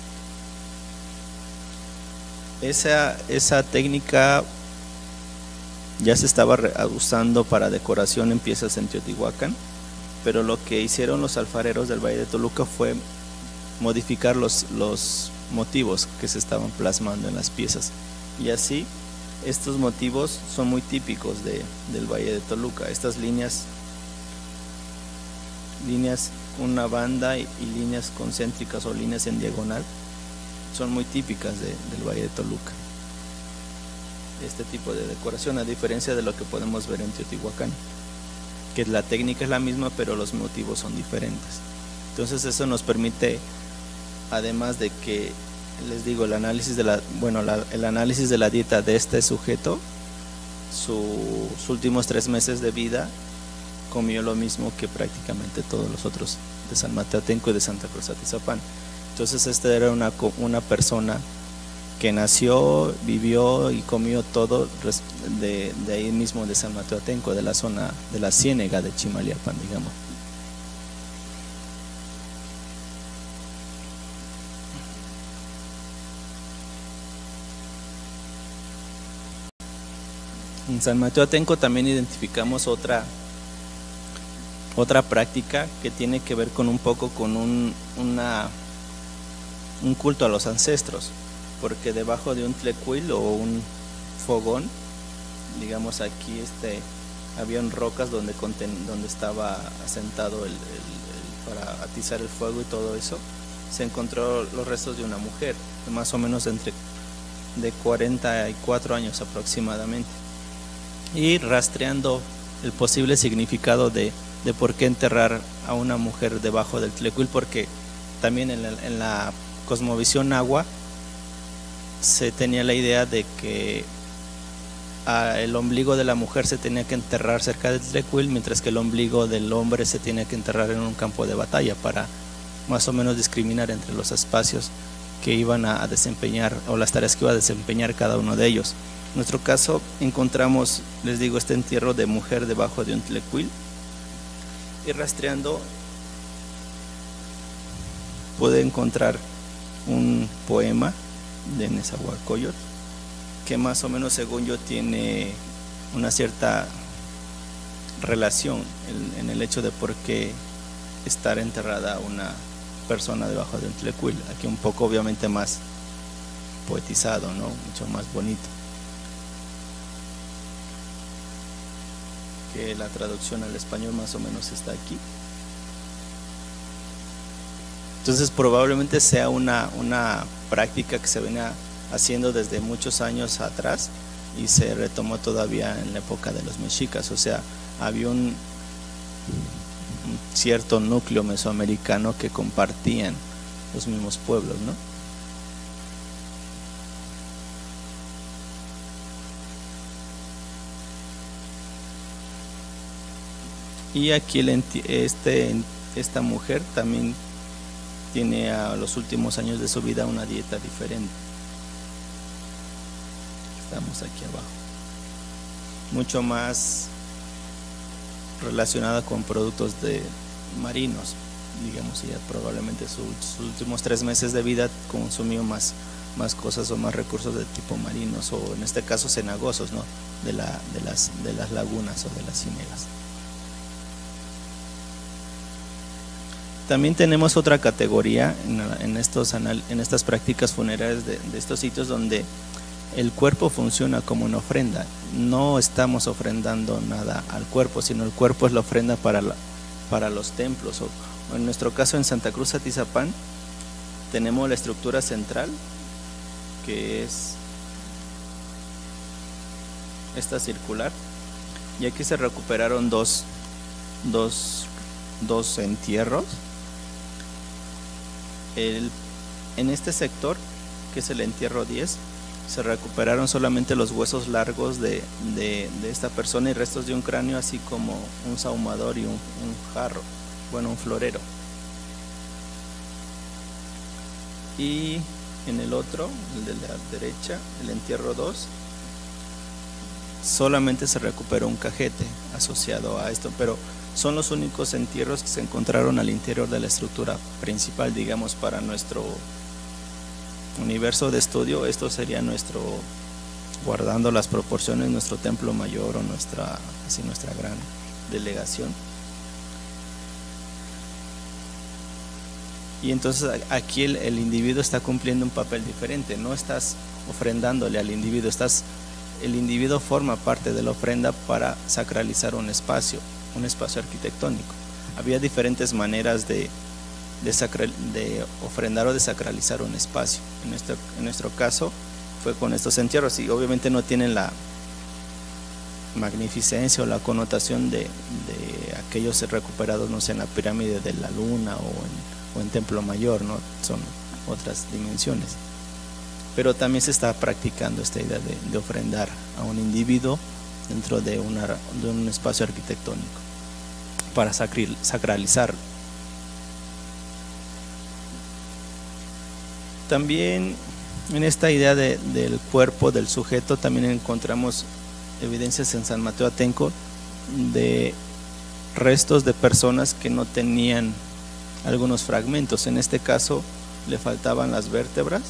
Esa técnica ya se estaba usando para decoración en piezas en Teotihuacán, pero lo que hicieron los alfareros del Valle de Toluca fue modificar los motivos que se estaban plasmando en las piezas, y así Estos motivos son muy típicos del Valle de Toluca. Estas líneas, una banda y líneas concéntricas o líneas en diagonal, son muy típicas del Valle de Toluca. Este tipo de decoración, a diferencia de lo que podemos ver en Teotihuacán, que la técnica es la misma, pero los motivos son diferentes. Entonces eso nos permite, además de que, les digo, el análisis de la dieta de este sujeto, sus últimos 3 meses de vida comió lo mismo que prácticamente todos los otros de San Mateo Atenco y de Santa Cruz Atizapán. Entonces esta era una persona que nació, vivió y comió todo de ahí mismo de San Mateo Atenco, de la zona de la ciénega de Chimaliapan, digamos. En San Mateo Atenco también identificamos otra práctica que tiene que ver con un poco con un culto a los ancestros, porque debajo de un tlecuil o un fogón, digamos aquí habían rocas donde estaba asentado para atizar el fuego y todo eso, se encontró los restos de una mujer, más o menos de 44 años aproximadamente. Y rastreando el posible significado de por qué enterrar a una mujer debajo del tlecuil, porque también en la cosmovisión nahua se tenía la idea de que el ombligo de la mujer se tenía que enterrar cerca del tlecuil, mientras que el ombligo del hombre se tenía que enterrar en un campo de batalla, para más o menos discriminar entre los espacios que iban a desempeñar o las tareas que iba a desempeñar cada uno de ellos. En nuestro caso encontramos, les digo, este entierro de mujer debajo de un tlecuil, y rastreando pude encontrar un poema de Nezahualcóyotl que más o menos, según yo, tiene una cierta relación en el hecho de por qué estar enterrada una persona debajo de un tlecuil. Aquí un poco obviamente más poetizado, ¿no? Mucho más bonito que la traducción al español, más o menos está aquí. Entonces probablemente sea una práctica que se venía haciendo desde muchos años atrás y se retomó todavía en la época de los mexicas. O sea, había un cierto núcleo mesoamericano que compartían los mismos pueblos, ¿no? Y aquí esta mujer también tiene a los últimos años de su vida una dieta diferente. Estamos aquí abajo. Mucho más relacionada con productos marinos, digamos, ya probablemente sus últimos 3 meses de vida consumió más cosas o más recursos de tipo marinos, o en este caso cenagosos, ¿no? de las lagunas o de las ciénegas. También tenemos otra categoría en estas prácticas funerarias de estos sitios donde el cuerpo funciona como una ofrenda. No estamos ofrendando nada al cuerpo, sino el cuerpo es la ofrenda para los templos. O en nuestro caso en Santa Cruz Atizapán tenemos la estructura central, que es esta circular, y aquí se recuperaron dos entierros. En este sector, que es el entierro 10, se recuperaron solamente los huesos largos de esta persona y restos de un cráneo, así como un sahumador y un jarro, un florero. Y en el otro, el de la derecha, el entierro 2, solamente se recuperó un cajete asociado a esto, pero son los únicos entierros que se encontraron al interior de la estructura principal, digamos, para nuestro universo de estudio. Esto sería guardando las proporciones, nuestro templo mayor o nuestra gran delegación. Y entonces aquí el individuo está cumpliendo un papel diferente. No estás ofrendándole al individuo, estás el individuo forma parte de la ofrenda para sacralizar un espacio arquitectónico. Había diferentes maneras de ofrendar o de sacralizar un espacio. En nuestro caso fue con estos entierros, y obviamente no tienen la magnificencia o la connotación de aquellos recuperados, no sé, en la pirámide de la luna o en Templo Mayor, ¿no? Son otras dimensiones. Pero también se está practicando esta idea de ofrendar a un individuo dentro de un espacio arquitectónico para sacralizarlo. También en esta idea del cuerpo del sujeto también encontramos evidencias en San Mateo Atenco de restos de personas que no tenían algunos fragmentos. En este caso le faltaban las vértebras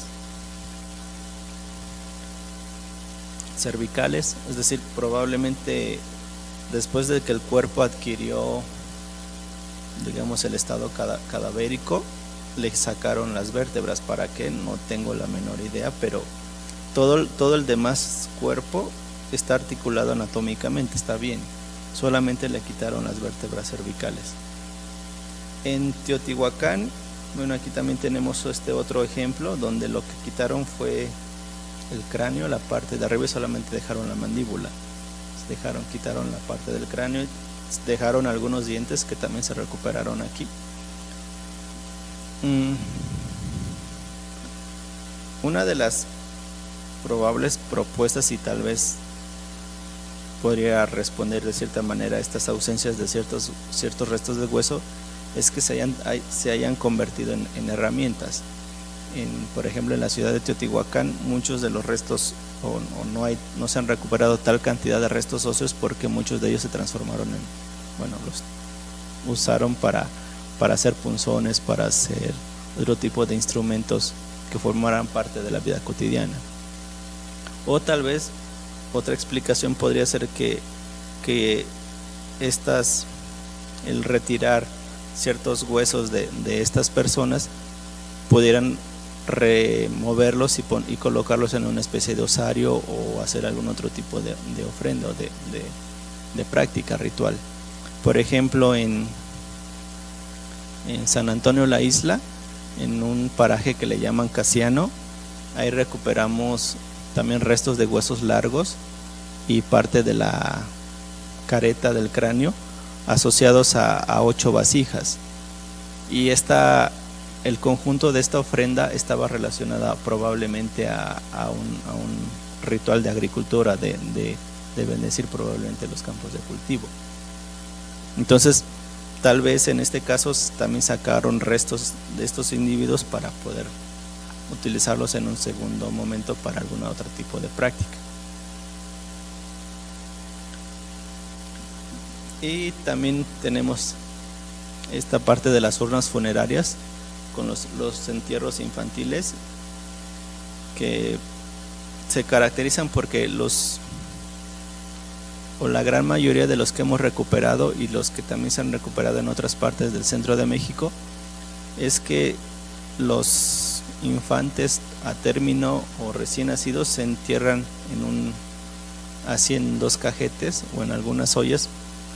cervicales, es decir, probablemente después de que el cuerpo adquirió, digamos, el estado cadavérico, le sacaron las vértebras. ¿Para qué? No tengo la menor idea, pero todo el demás cuerpo está articulado anatómicamente, está bien, solamente le quitaron las vértebras cervicales. En Teotihuacán, bueno, aquí también tenemos este otro ejemplo donde lo que quitaron fue el cráneo, la parte de arriba, y solamente dejaron la mandíbula. Quitaron la parte del cráneo, dejaron algunos dientes que también se recuperaron aquí. Una de las probables propuestas, y tal vez podría responder de cierta manera a estas ausencias de ciertos restos de hueso, es que se hayan convertido en herramientas. Por ejemplo, en la ciudad de Teotihuacán, muchos de los restos no se han recuperado tal cantidad de restos óseos porque muchos de ellos se transformaron los usaron para hacer punzones, para hacer otro tipo de instrumentos que formaran parte de la vida cotidiana. O tal vez otra explicación podría ser que el retirar ciertos huesos de estas personas pudieran removerlos y colocarlos en una especie de osario o hacer algún otro tipo de ofrenda o de práctica ritual. Por ejemplo, en San Antonio la Isla, en un paraje que le llaman Casiano, ahí recuperamos también restos de huesos largos y parte de la careta del cráneo asociados a 8 vasijas, y el conjunto de esta ofrenda estaba relacionada probablemente a un ritual de agricultura, de bendecir probablemente los campos de cultivo. Entonces tal vez en este caso también sacaron restos de estos individuos para poder utilizarlos en un segundo momento para algún otro tipo de práctica. Y también tenemos esta parte de las urnas funerarias con los entierros infantiles, que se caracterizan porque la gran mayoría de los que hemos recuperado y los que también se han recuperado en otras partes del centro de México, es que los infantes a término o recién nacidos se entierran así en 2 cajetes o en algunas ollas.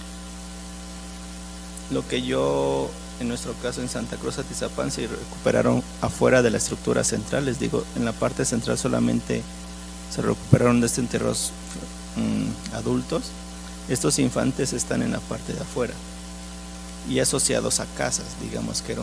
Lo que en nuestro caso en Santa Cruz Atizapán se recuperaron afuera de la estructura central. Les digo, en la parte central solamente se recuperaron de estos entierros adultos. Estos infantes están en la parte de afuera y asociados a casas, digamos que era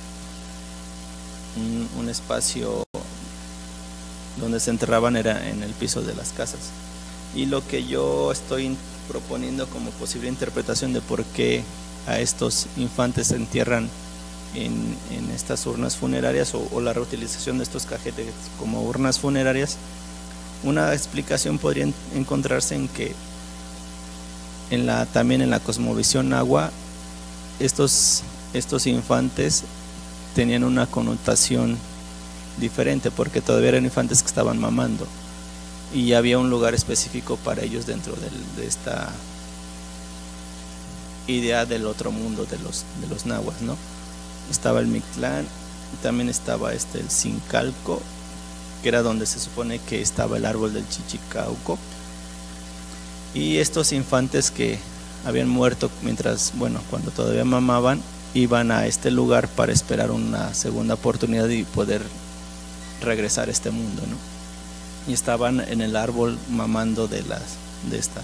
un espacio donde se enterraban, era en el piso de las casas. Y lo que yo estoy proponiendo como posible interpretación de por qué a estos infantes se entierran en estas urnas funerarias o la reutilización de estos cajetes como urnas funerarias, una explicación podría encontrarse en que también en la cosmovisión nahua estos infantes tenían una connotación diferente, porque todavía eran infantes que estaban mamando y había un lugar específico para ellos dentro de esta idea del otro mundo de los nahuas, ¿no? Estaba el Mictlán, también estaba el Zincalco, que era donde se supone que estaba el árbol del Chichicauco, Y estos infantes que habían muerto mientras, bueno, cuando todavía mamaban, iban a este lugar para esperar una segunda oportunidad y poder regresar a este mundo, ¿no? Y estaban en el árbol mamando de esta.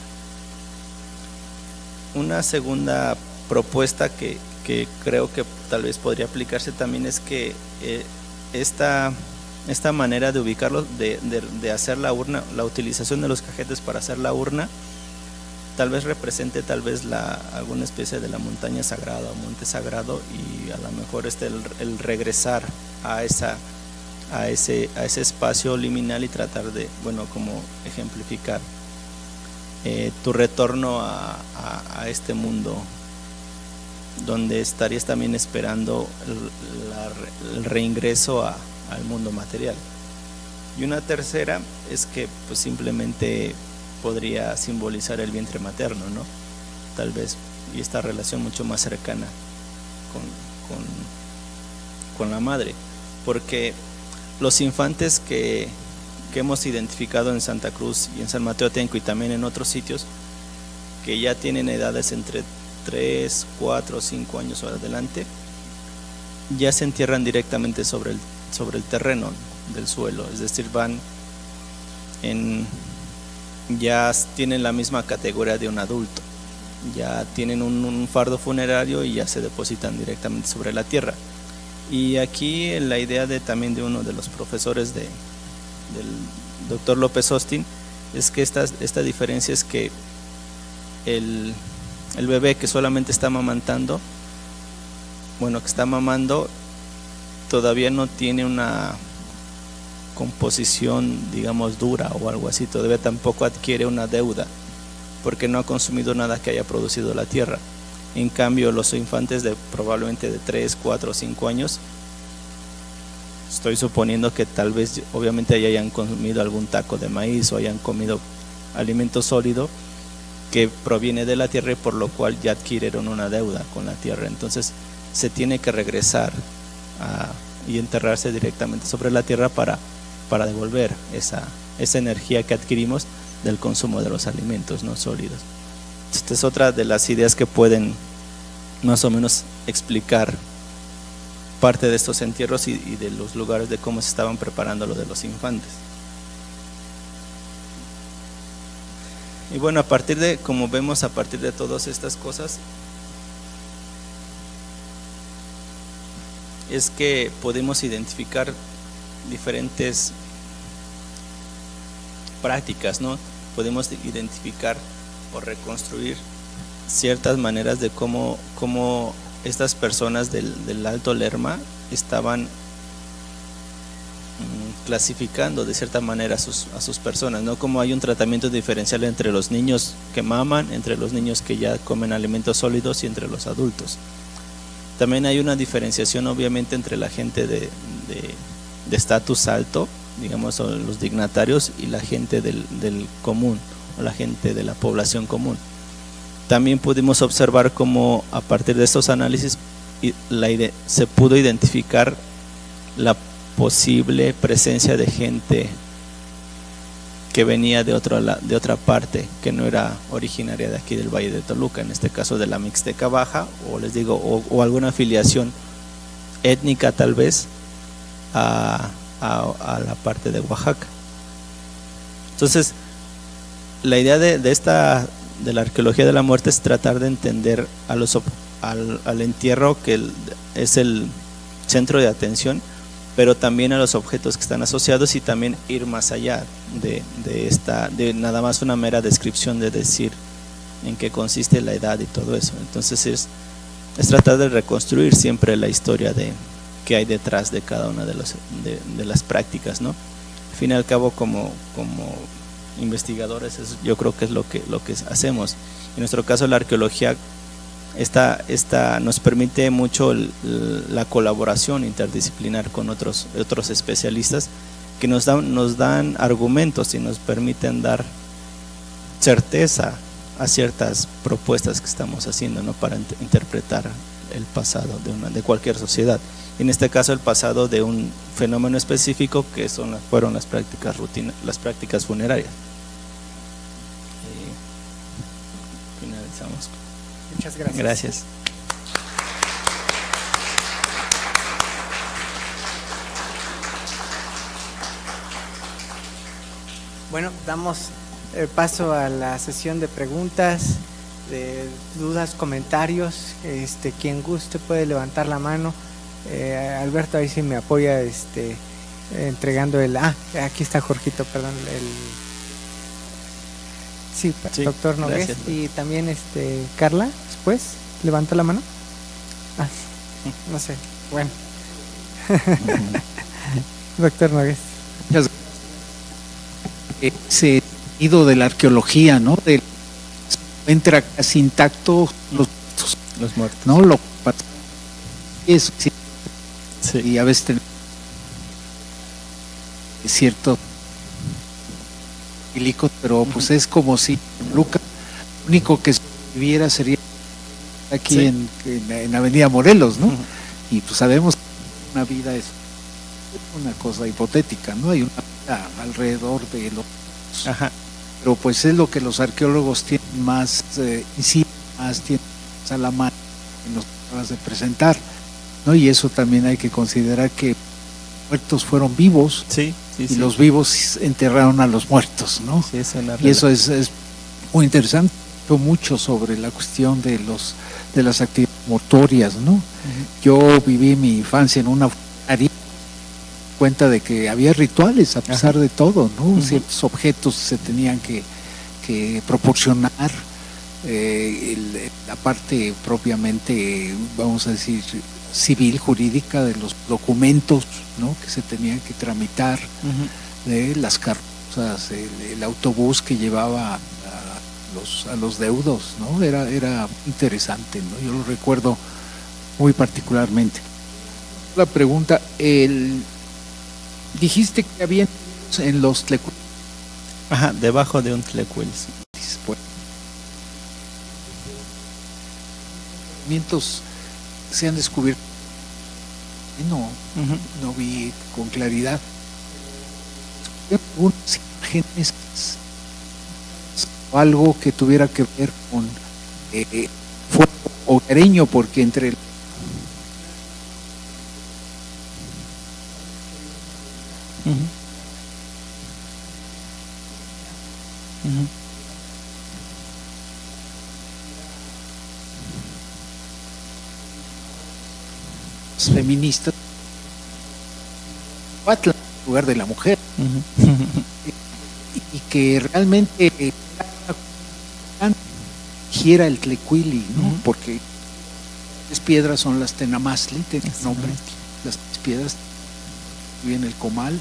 Una segunda propuesta que creo que tal vez podría aplicarse también es que esta manera de ubicarlo, de hacer la urna, la utilización de los cajetes para hacer la urna, tal vez represente alguna especie de la montaña sagrada o monte sagrado, y a lo mejor el regresar a ese espacio liminal y tratar de, bueno, como ejemplificar tu retorno a este mundo donde estarías también esperando el reingreso al mundo material. Y una tercera es que pues simplemente podría simbolizar el vientre materno, ¿no? Tal vez, y esta relación mucho más cercana con la madre, porque los infantes que hemos identificado en Santa Cruz y en San Mateo Atenco y también en otros sitios, que ya tienen edades entre 3, 4, 5 años o adelante, ya se entierran directamente sobre el terreno del suelo, es decir, ya tienen la misma categoría de un adulto, ya tienen un fardo funerario y ya se depositan directamente sobre la tierra. Y aquí la idea también de uno de los profesores del doctor López Austin es que esta diferencia es que el bebé que solamente está amamantando, bueno, que está mamando, todavía no tiene una composición, digamos, dura o algo así, todavía tampoco adquiere una deuda porque no ha consumido nada que haya producido la tierra. En cambio, los infantes probablemente de 3, 4 o 5 años, estoy suponiendo que tal vez obviamente hayan comido algún taco de maíz o hayan comido alimento sólido que proviene de la tierra, y por lo cual ya adquirieron una deuda con la tierra. Entonces se tiene que regresar y enterrarse directamente sobre la tierra para devolver esa energía que adquirimos del consumo de los alimentos no sólidos. Esta es otra de las ideas que pueden más o menos explicar parte de estos entierros y de los lugares de cómo se estaban preparando lo de los infantes. Y bueno, como vemos, a partir de todas estas cosas, es que podemos identificar diferentes prácticas, ¿no? Podemos identificar o reconstruir ciertas maneras de cómo estas personas del Alto Lerma estaban clasificando de cierta manera a sus personas, ¿no? Como hay un tratamiento diferencial entre los niños que maman, entre los niños que ya comen alimentos sólidos y entre los adultos. También hay una diferenciación obviamente entre la gente de estatus alto, digamos, los dignatarios, y la gente del común, o la gente de la población común. También pudimos observar cómo a partir de estos análisis se pudo identificar la posible presencia de gente que venía de otra parte, que no era originaria de aquí del Valle de Toluca, en este caso de la Mixteca Baja, o les digo, o alguna afiliación étnica tal vez a la parte de Oaxaca. Entonces, la idea de la arqueología de la muerte es tratar de entender al entierro, que es el centro de atención, pero también a los objetos que están asociados, y también ir más allá de nada más una mera descripción de decir en qué consiste la edad y todo eso. Entonces es tratar de reconstruir siempre la historia de qué hay detrás de cada una de las prácticas, ¿no? Al fin y al cabo, como investigadores, yo creo que es lo que hacemos. En nuestro caso, la arqueología nos permite mucho la colaboración interdisciplinar con otros especialistas que nos dan argumentos y nos permiten dar certeza a ciertas propuestas que estamos haciendo, ¿no? Para interpretar el pasado de cualquier sociedad. En este caso, el pasado de un fenómeno específico que fueron las prácticas funerarias. finalizamos. Muchas gracias. Gracias. Bueno, damos paso a la sesión de preguntas, de dudas, comentarios. Quien guste puede levantar la mano. Alberto, ahí sí me apoya entregando aquí está Jorgito, perdón. Sí, doctor Nogués. Gracias. Y también Carla, después, levanta la mano. No sé, bueno. Doctor Nogués. Ese sentido de la arqueología, ¿no? Entra casi intacto los muertos, ¿no? Eso sí. Sí. Y a veces es cierto ilicos, pero pues es como si Lucas, lo único que viviera sería aquí sí. en Avenida Morelos, ¿no? Y pues sabemos que una vida es una cosa hipotética, ¿no? Hay una vida alrededor de los... Ajá. Pero pues es lo que los arqueólogos tienen más más tienen más a la mano en los acabas de presentar, ¿no? Y eso también hay que considerar que los muertos fueron vivos, sí, y los vivos enterraron a los muertos, ¿no? Sí, y eso es muy interesante, mucho sobre la cuestión de las actividades mortuorias, ¿no? Yo viví mi infancia en una funeraria, cuenta de que había rituales a pesar de todo, ¿no? Ciertos objetos se tenían que proporcionar, la parte propiamente, vamos a decir, civil, jurídica de los documentos, ¿no? Que se tenían que tramitar, de las carrozas, el autobús que llevaba a los deudos, ¿no? Era interesante, ¿no? Yo lo recuerdo muy particularmente. La pregunta, dijiste que había en los tlecuilis. Ajá, debajo de un tlecuilis. Pues, se han descubierto, no vi con claridad algunas imágenes o algo que tuviera que ver con fuego hogareño, porque entre feministas, el lugar de la mujer, y que realmente gira el tlecuili, ¿no? Porque las piedras son las tenamastli, nombre, las piedras, viene el comal,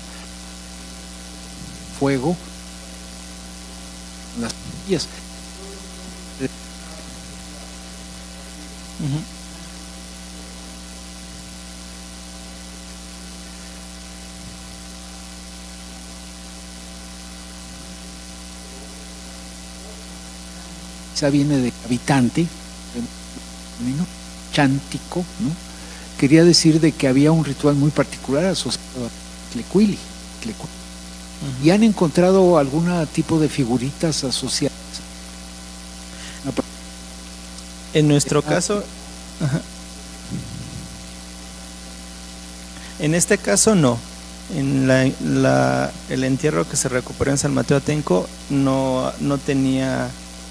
fuego, las pillas. Esa viene de habitante, chántico, ¿no? Quería decir de que había un ritual muy particular asociado a tlecuili. ¿Y han encontrado algún tipo de figuritas asociadas? En nuestro caso, en este caso no. En el entierro que se recuperó en San Mateo Atenco no tenía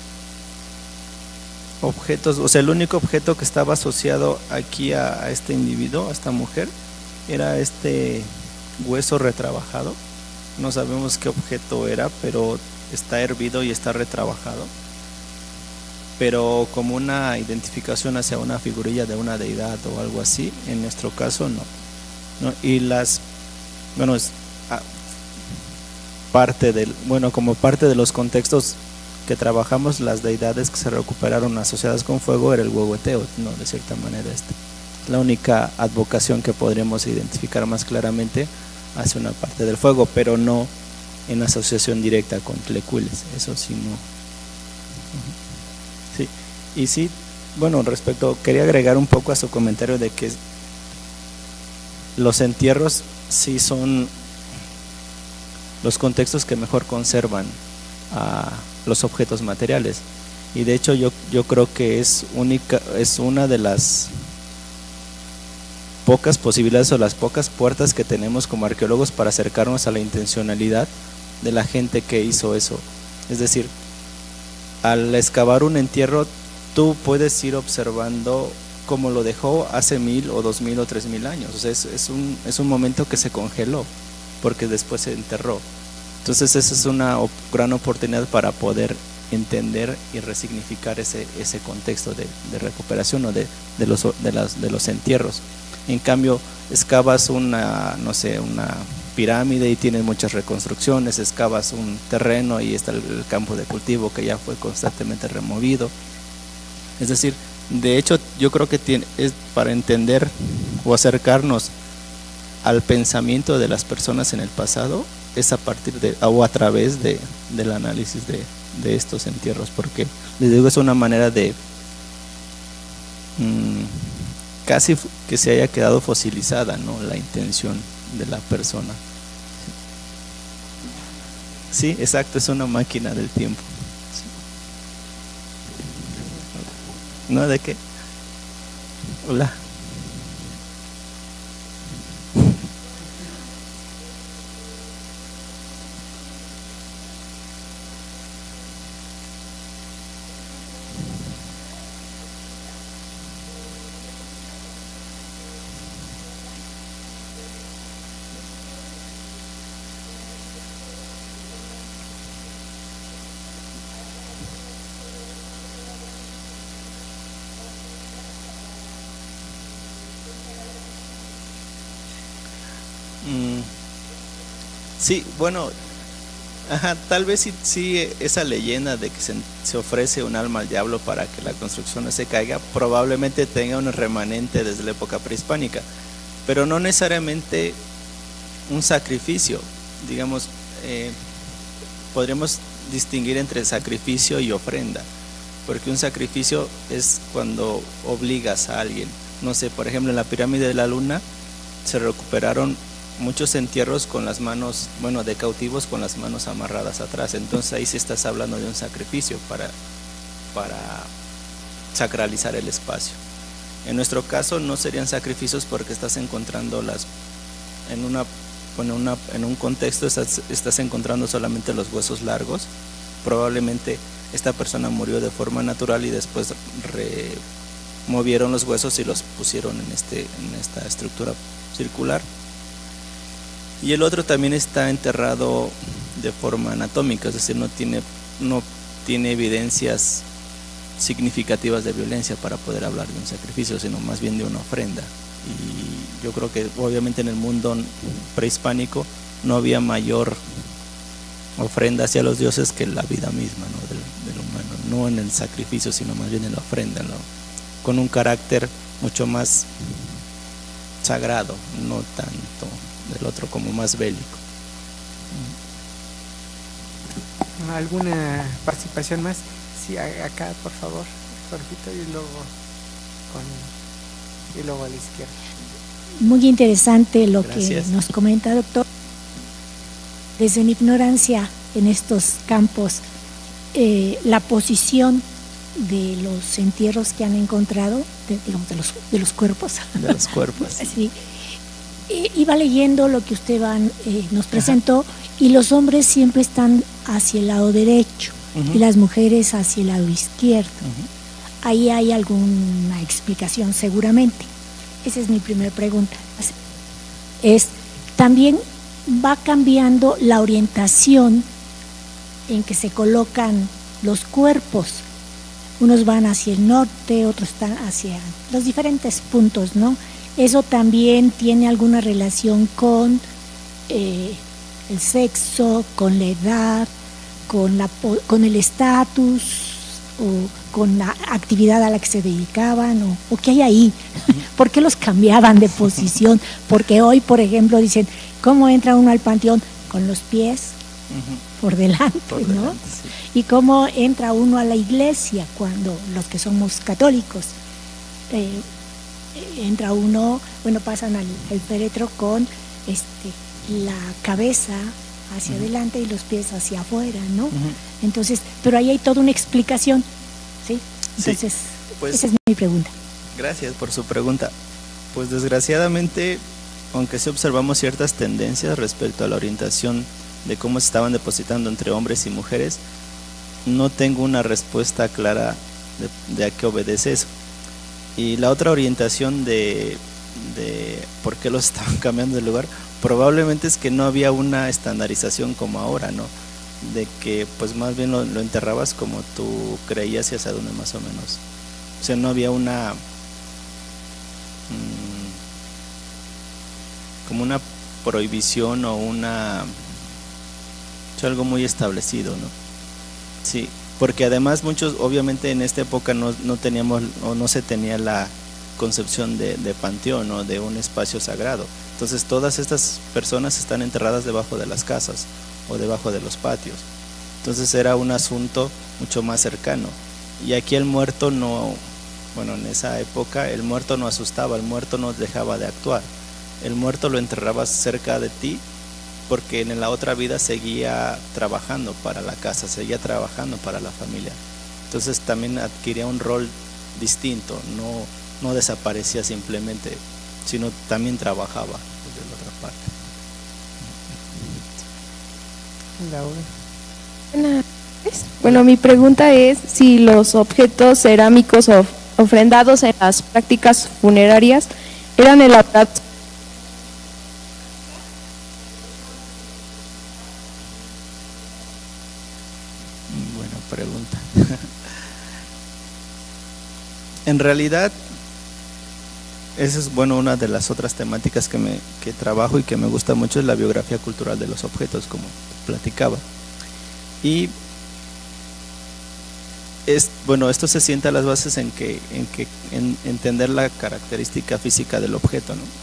objetos, o sea, el único objeto que estaba asociado aquí a este individuo, a esta mujer, era este hueso retrabajado. No sabemos qué objeto era, pero está hervido y está retrabajado. Pero como una identificación hacia una figurilla de una deidad o algo así, en nuestro caso no. Y como parte de los contextos que trabajamos, las deidades que se recuperaron asociadas con fuego era el huehueteo, ¿no? De cierta manera la única advocación que podríamos identificar más claramente hacia una parte del fuego, pero no en asociación directa con tlecuiles, eso sí no. Sí, y sí, quería agregar un poco a su comentario de que los entierros sí son los contextos que mejor conservan a los objetos materiales. Y de hecho yo creo que es una de las pocas posibilidades o las pocas puertas que tenemos como arqueólogos para acercarnos a la intencionalidad de la gente que hizo eso. Es decir, al excavar un entierro, tú puedes ir observando cómo lo dejó hace 1000 o 2000 o 3000 años. O sea, es un momento que se congeló, porque después se enterró. Entonces esa es una gran oportunidad para poder entender y resignificar ese contexto de recuperación o de los entierros. En cambio, excavas una pirámide y tienes muchas reconstrucciones, excavas un terreno y está el campo de cultivo que ya fue constantemente removido. Es decir, de hecho yo creo que es para entender o acercarnos al pensamiento de las personas en el pasado, es a partir de o a través del análisis de estos entierros, porque les digo, es una manera de casi que se haya quedado fosilizada, ¿no?, la intención de la persona. Sí, exacto, es una máquina del tiempo. ¿No? ¿De qué? Hola. Sí, bueno, tal vez sí esa leyenda de que se ofrece un alma al diablo para que la construcción no se caiga, probablemente tenga un remanente desde la época prehispánica, pero no necesariamente un sacrificio. Digamos, podríamos distinguir entre sacrificio y ofrenda, porque un sacrificio es cuando obligas a alguien. No sé, por ejemplo, en la pirámide de la Luna se recuperaron muchos entierros con las manos, de cautivos con las manos amarradas atrás. Entonces ahí sí estás hablando de un sacrificio para sacralizar el espacio. En nuestro caso no serían sacrificios porque estás encontrando en un contexto estás encontrando solamente los huesos largos. Probablemente esta persona murió de forma natural y después removieron los huesos y los pusieron en esta estructura circular. Y el otro también está enterrado de forma anatómica, es decir, no tiene evidencias significativas de violencia para poder hablar de un sacrificio, sino más bien de una ofrenda. Y yo creo que obviamente en el mundo prehispánico no había mayor ofrenda hacia los dioses que la vida misma, ¿no?, del humano, no en el sacrificio, sino más bien en la ofrenda, ¿no?, con un carácter mucho más sagrado, no tanto del otro como más bélico. ¿Alguna participación más? Sí, acá por favor, Jorgito, y luego a la izquierda. Muy interesante lo Gracias. Que nos comenta, doctor. Desde mi ignorancia en estos campos, la posición de los entierros que han encontrado, de los cuerpos. De los cuerpos. Sí. Iba leyendo lo que usted nos presentó. Y los hombres siempre están hacia el lado derecho y las mujeres hacia el lado izquierdo. Ahí hay alguna explicación seguramente. Esa es mi primera pregunta. También va cambiando la orientación en que se colocan los cuerpos. Unos van hacia el norte, otros están hacia los diferentes puntos, ¿no? Eso también tiene alguna relación con el sexo, con la edad, con el estatus o con la actividad a la que se dedicaban o qué hay ahí. ¿Por qué los cambiaban de posición? Porque hoy, por ejemplo, dicen, ¿cómo entra uno al panteón? Con los pies por delante, ¿no? Sí. Y cómo entra uno a la iglesia cuando los que somos católicos entra uno, pasan al féretro con la cabeza hacia adelante y los pies hacia afuera, ¿no? Entonces, pero ahí hay toda una explicación. Entonces, pues, esa es mi pregunta. Gracias por su pregunta. Pues desgraciadamente, aunque sí observamos ciertas tendencias respecto a la orientación de cómo se estaban depositando entre hombres y mujeres, no tengo una respuesta clara de a qué obedece eso. Y la otra orientación de por qué los estaban cambiando de lugar, probablemente es que no había una estandarización como ahora, ¿no? De que pues más bien lo enterrabas como tú creías y hacia dónde más o menos. O sea, no había una como una prohibición o algo muy establecido, ¿no? Sí, porque además muchos, obviamente en esta época no teníamos o no se tenía la concepción de panteón o de un espacio sagrado. Entonces todas estas personas están enterradas debajo de las casas o debajo de los patios. Entonces era un asunto mucho más cercano. Y aquí el muerto no, bueno, en esa época el muerto no asustaba, el muerto no dejaba de actuar. El muerto lo enterrabas cerca de ti porque en la otra vida seguía trabajando para la casa, seguía trabajando para la familia. Entonces también adquiría un rol distinto, no desaparecía simplemente, sino también trabajaba desde la otra parte. Laura. Bueno, mi pregunta es si los objetos cerámicos ofrendados en las prácticas funerarias eran elaborados. Buena pregunta. En realidad, esa es una de las otras temáticas que trabajo y que me gusta mucho, es la biografía cultural de los objetos, como platicaba. Y esto se sienta a las bases en entender la característica física del objeto, ¿no?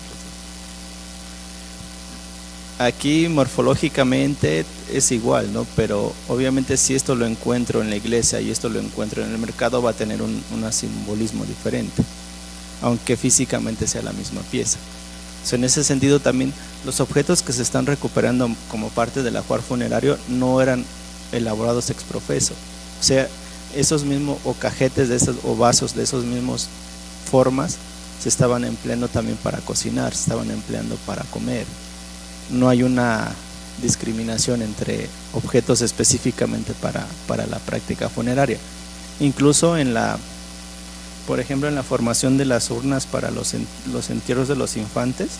Aquí morfológicamente es igual, ¿no? Pero obviamente si esto lo encuentro en la iglesia y esto lo encuentro en el mercado, va a tener un simbolismo diferente, aunque físicamente sea la misma pieza. O sea, en ese sentido también los objetos que se están recuperando como parte del ajuar funerario no eran elaborados ex profeso. O sea, esos mismos o cajetes de esos o vasos de esos mismos formas se estaban empleando también para cocinar, se estaban empleando para comer. No hay una discriminación entre objetos específicamente para la práctica funeraria. Incluso por ejemplo, en la formación de las urnas para los entierros de los infantes,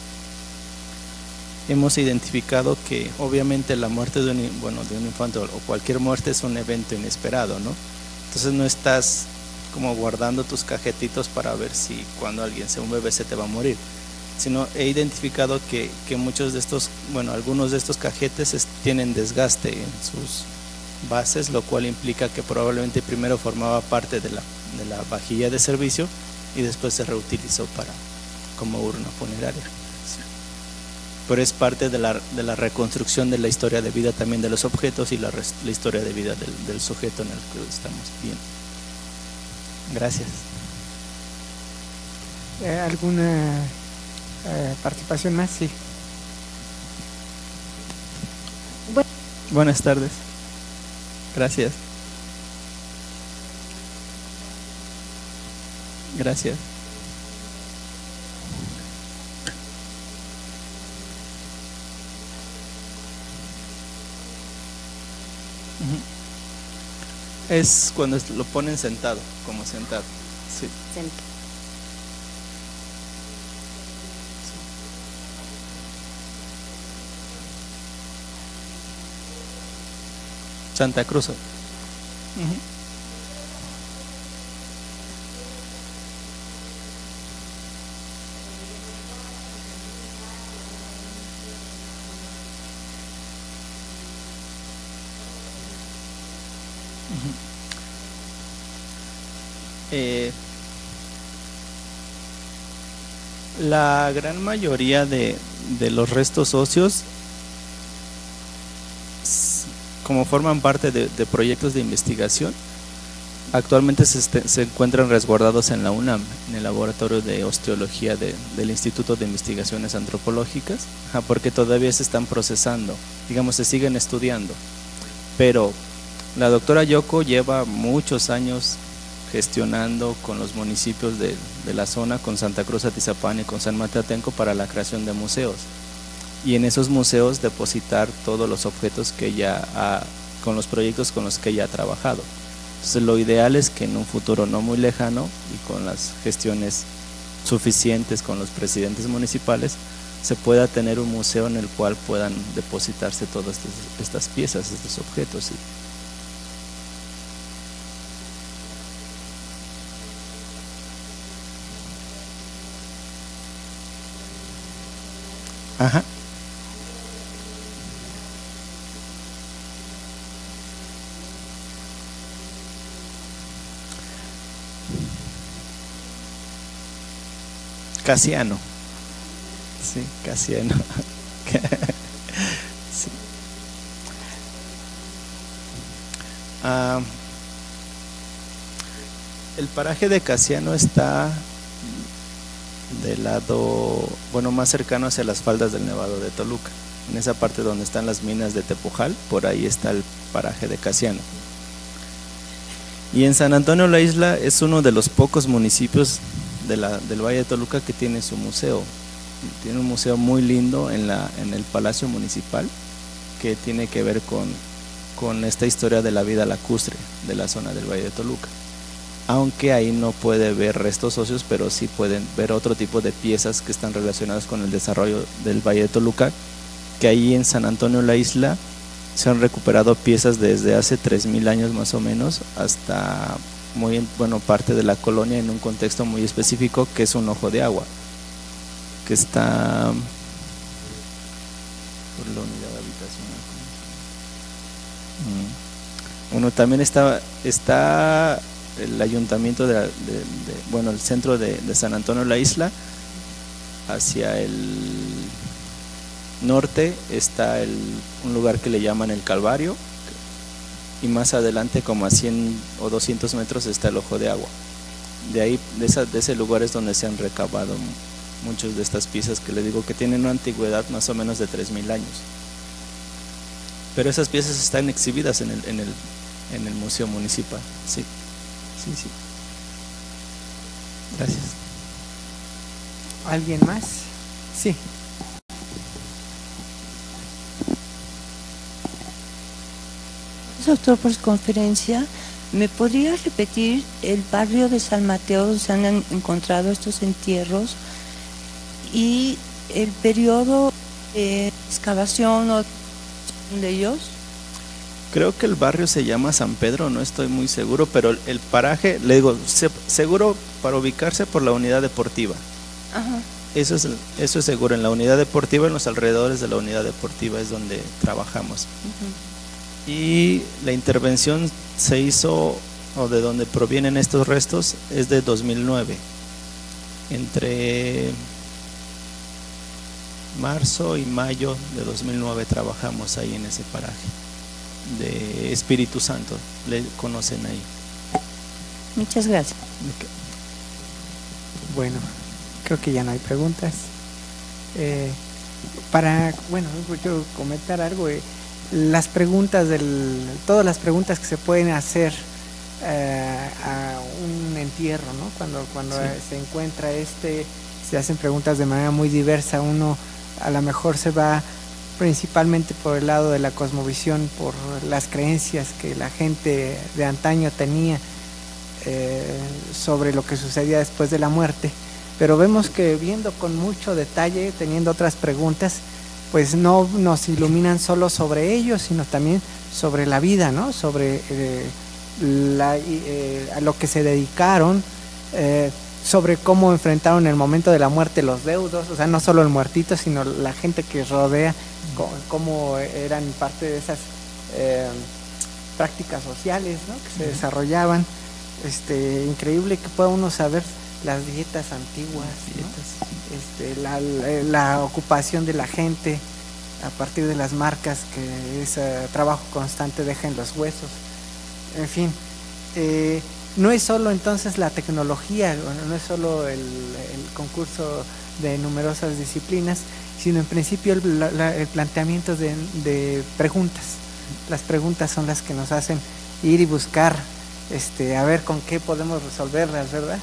hemos identificado que obviamente la muerte de un infante o cualquier muerte es un evento inesperado, ¿no? Entonces no estás como guardando tus cajetitos para ver si cuando un bebé se te va a morir, sino he identificado que muchos de estos, algunos de estos cajetes tienen desgaste en sus bases, lo cual implica que probablemente primero formaba parte de la vajilla de servicio y después se reutilizó como urna funeraria. Pero es parte de la reconstrucción de la historia de vida también de los objetos y la historia de vida del sujeto en el que estamos viendo. Gracias. ¿Alguna participación más? Sí. Buenas tardes. Gracias. Gracias. Es cuando lo ponen sentado, como sentado. Sí. Santa Cruz. La gran mayoría de los restos óseos, como forman parte de proyectos de investigación, actualmente se encuentran resguardados en la UNAM, en el laboratorio de osteología del Instituto de Investigaciones Antropológicas, porque todavía se están procesando, se siguen estudiando. Pero la doctora Yoko lleva muchos años gestionando con los municipios de la zona, con Santa Cruz Atizapán y con San Mateo Atenco, para la creación de museos. Y en esos museos depositar todos los objetos que ella con los proyectos con los que ella ha trabajado. Entonces lo ideal es que en un futuro no muy lejano y con las gestiones suficientes con los presidentes municipales se pueda tener un museo en el cual puedan depositarse todas estas piezas, estos objetos. Ajá. Casiano. Sí, Casiano. Sí. El paraje de Casiano está del lado, bueno, más cercano hacia las faldas del Nevado de Toluca. En esa parte donde están las minas de Tepojal, por ahí está el paraje de Casiano. Y en San Antonio la Isla es uno de los pocos municipios del Valle de Toluca que tiene su museo. Tiene un museo muy lindo en el Palacio Municipal que tiene que ver con esta historia de la vida lacustre de la zona del Valle de Toluca. Aunque ahí no puede ver restos óseos, pero sí pueden ver otro tipo de piezas que están relacionadas con el desarrollo del Valle de Toluca, que ahí en San Antonio la Isla se han recuperado piezas desde hace 3000 años más o menos hasta parte de la colonia en un contexto muy específico, que es un ojo de agua que está por la unidad habitacional. Bueno, también está el ayuntamiento el centro de San Antonio la Isla. Hacia el norte está un lugar que le llaman el Calvario, y más adelante, como a 100 o 200 metros, está el ojo de agua. De ahí, de ese lugar es donde se han recabado muchas de estas piezas que le digo que tienen una antigüedad más o menos de 3000 años. Pero esas piezas están exhibidas en el Museo Municipal. Sí. Gracias. ¿Alguien más? Sí. Doctor, por su conferencia, ¿me podría repetir el barrio de San Mateo donde se han encontrado estos entierros y el periodo de excavación o de ellos? Creo que el barrio se llama San Pedro, no estoy muy seguro, pero el paraje, le digo, seguro para ubicarse por la unidad deportiva. Ajá. Eso es seguro, en la unidad deportiva, en los alrededores de la unidad deportiva es donde trabajamos. Y la intervención se hizo, o de donde provienen estos restos, es de 2009. Entre marzo y mayo de 2009 trabajamos ahí en ese paraje de Espíritu Santo, le conocen ahí. Muchas gracias. Okay. Bueno, creo que ya no hay preguntas. Yo comentar algo. Las preguntas todas las preguntas que se pueden hacer a un entierro, ¿no? Cuando se encuentra se hacen preguntas de manera muy diversa. Uno a lo mejor se va principalmente por el lado de la cosmovisión, por las creencias que la gente de antaño tenía sobre lo que sucedía después de la muerte, pero vemos que viendo con mucho detalle, teniendo otras preguntas, pues no nos iluminan solo sobre ellos, sino también sobre la vida, ¿no? Sobre a lo que se dedicaron, sobre cómo enfrentaron el momento de la muerte los deudos, o sea, no solo el muertito, sino la gente que rodea, cómo eran parte de esas prácticas sociales, ¿no? Que se desarrollaban. Increíble que pueda uno saber las dietas antiguas, ¿no? La ocupación de la gente a partir de las marcas que ese trabajo constante deja en los huesos. En fin, no es solo entonces la tecnología, no es solo el concurso de numerosas disciplinas, sino en principio el planteamiento de preguntas. Las preguntas son las que nos hacen ir y buscar a ver con qué podemos resolverlas, ¿verdad?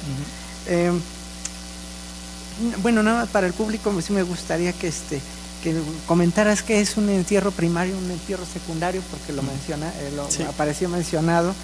Bueno, nada más para el público, sí me gustaría que comentaras qué es un entierro primario, un entierro secundario, porque lo sí, apareció mencionado.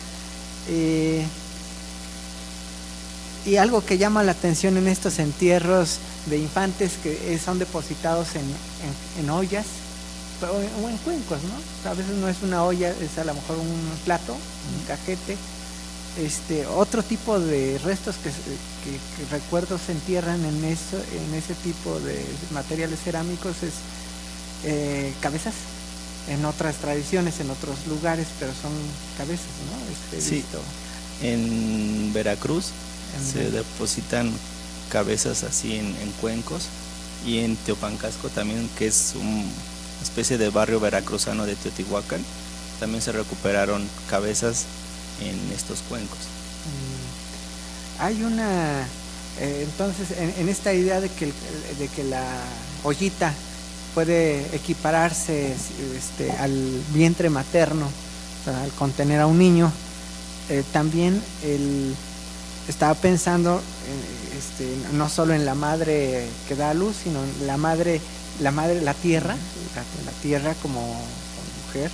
Y algo que llama la atención en estos entierros de infantes que son depositados en ollas o en cuencos, ¿no? A veces no es una olla, es a lo mejor un plato, un cajete. Otro tipo de restos que recuerdo se entierran en ese tipo de materiales cerámicos es cabezas. En otras tradiciones, en otros lugares, pero son cabezas, ¿no? Sí, en Veracruz se depositan cabezas así en cuencos, y en Teopancasco también, que es una especie de barrio veracruzano de Teotihuacán, también se recuperaron cabezas en estos cuencos. Hay una, entonces, en esta idea de que la ollita puede equipararse al vientre materno, o sea, al contener a un niño, también estaba pensando no solo en la madre que da a luz, sino en la tierra, la tierra como mujer.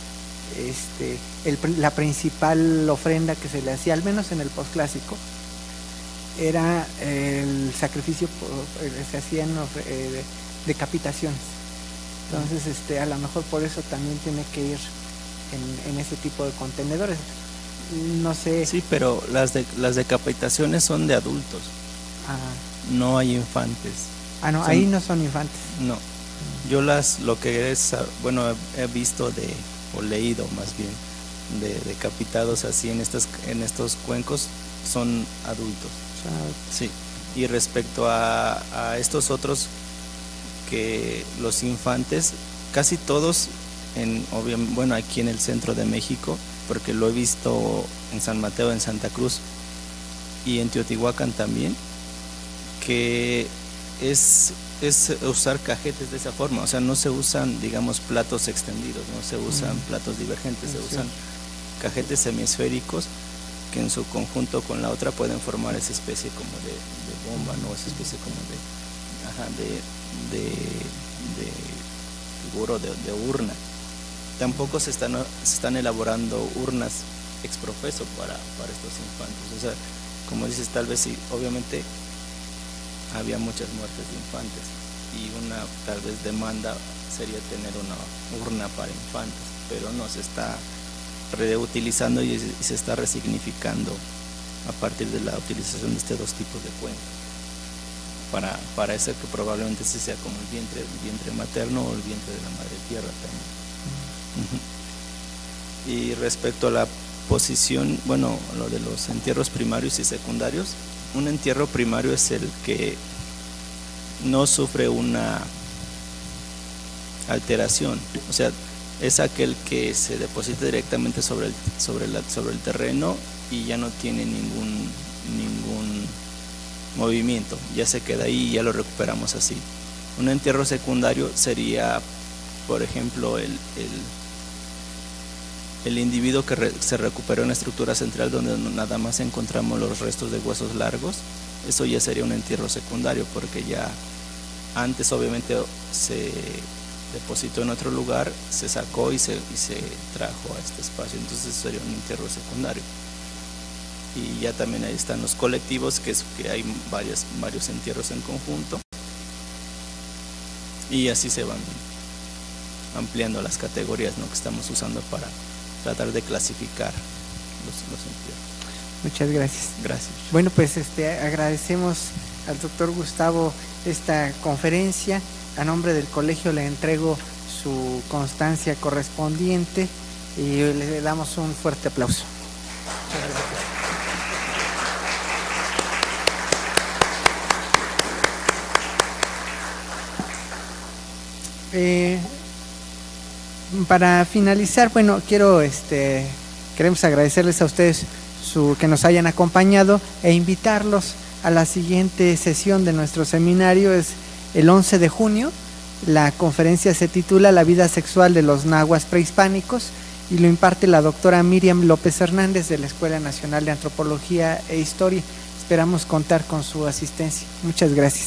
La principal ofrenda que se le hacía, al menos en el posclásico, era el sacrificio, se hacían decapitaciones. Entonces, a lo mejor por eso también tiene que ir en ese tipo de contenedores. No sé. Sí, pero las decapitaciones son de adultos. No hay infantes. No, ahí no son infantes. No. Yo lo que es, bueno, he visto o leído más bien, de decapitados así en estos cuencos, son adultos. Sí. Y respecto a estos otros, que los infantes, casi todos, bueno, aquí en el centro de México, porque lo he visto en San Mateo, en Santa Cruz y en Teotihuacán también, que es usar cajetes de esa forma. O sea, no se usan, digamos, platos extendidos, no se usan platos divergentes, se usan cajetes semiesféricos que en su conjunto con la otra pueden formar esa especie como de bomba, ¿no? Esa especie como de figuro de urna. Tampoco se están elaborando urnas exprofeso para estos infantes. O sea, como dices, tal vez sí, obviamente había muchas muertes de infantes, y una tal vez demanda sería tener una urna para infantes, pero no, se está reutilizando y se está resignificando a partir de la utilización de estos dos tipos de cuencos para ese que probablemente sí sea como el vientre materno o el vientre de la madre tierra también. Y respecto a la posición, bueno, lo de los entierros primarios y secundarios, un entierro primario es el que no sufre una alteración, o sea, es aquel que se deposita directamente sobre el terreno y ya no tiene ningún movimiento, ya se queda ahí y ya lo recuperamos así. Un entierro secundario sería, por ejemplo, el individuo que se recuperó en la estructura central, donde nada más encontramos los restos de huesos largos. Eso ya sería un entierro secundario, porque ya antes obviamente se depositó en otro lugar, se sacó y se trajo a este espacio, entonces sería un entierro secundario. Y ya también ahí están los colectivos, que hay varios entierros en conjunto, y así se van ampliando las categorías, ¿no?, que estamos usando para tratar de clasificar los entierros. Muchas gracias. Gracias. Bueno, pues agradecemos al doctor Gustavo esta conferencia. A nombre del colegio le entrego su constancia correspondiente y le damos un fuerte aplauso. Muchas gracias. Para finalizar, bueno, queremos agradecerles a ustedes que nos hayan acompañado e invitarlos a la siguiente sesión de nuestro seminario. Es el 11 de junio. La conferencia se titula La vida sexual de los nahuas prehispánicos, y lo imparte la doctora Miriam López Hernández de la Escuela Nacional de Antropología e Historia. Esperamos contar con su asistencia. Muchas gracias.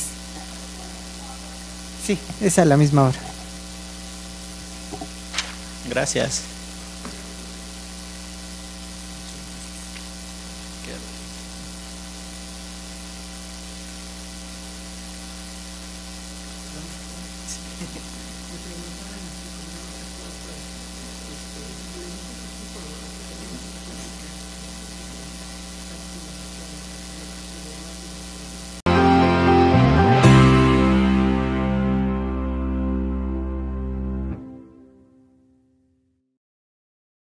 Sí, es a la misma hora. Gracias.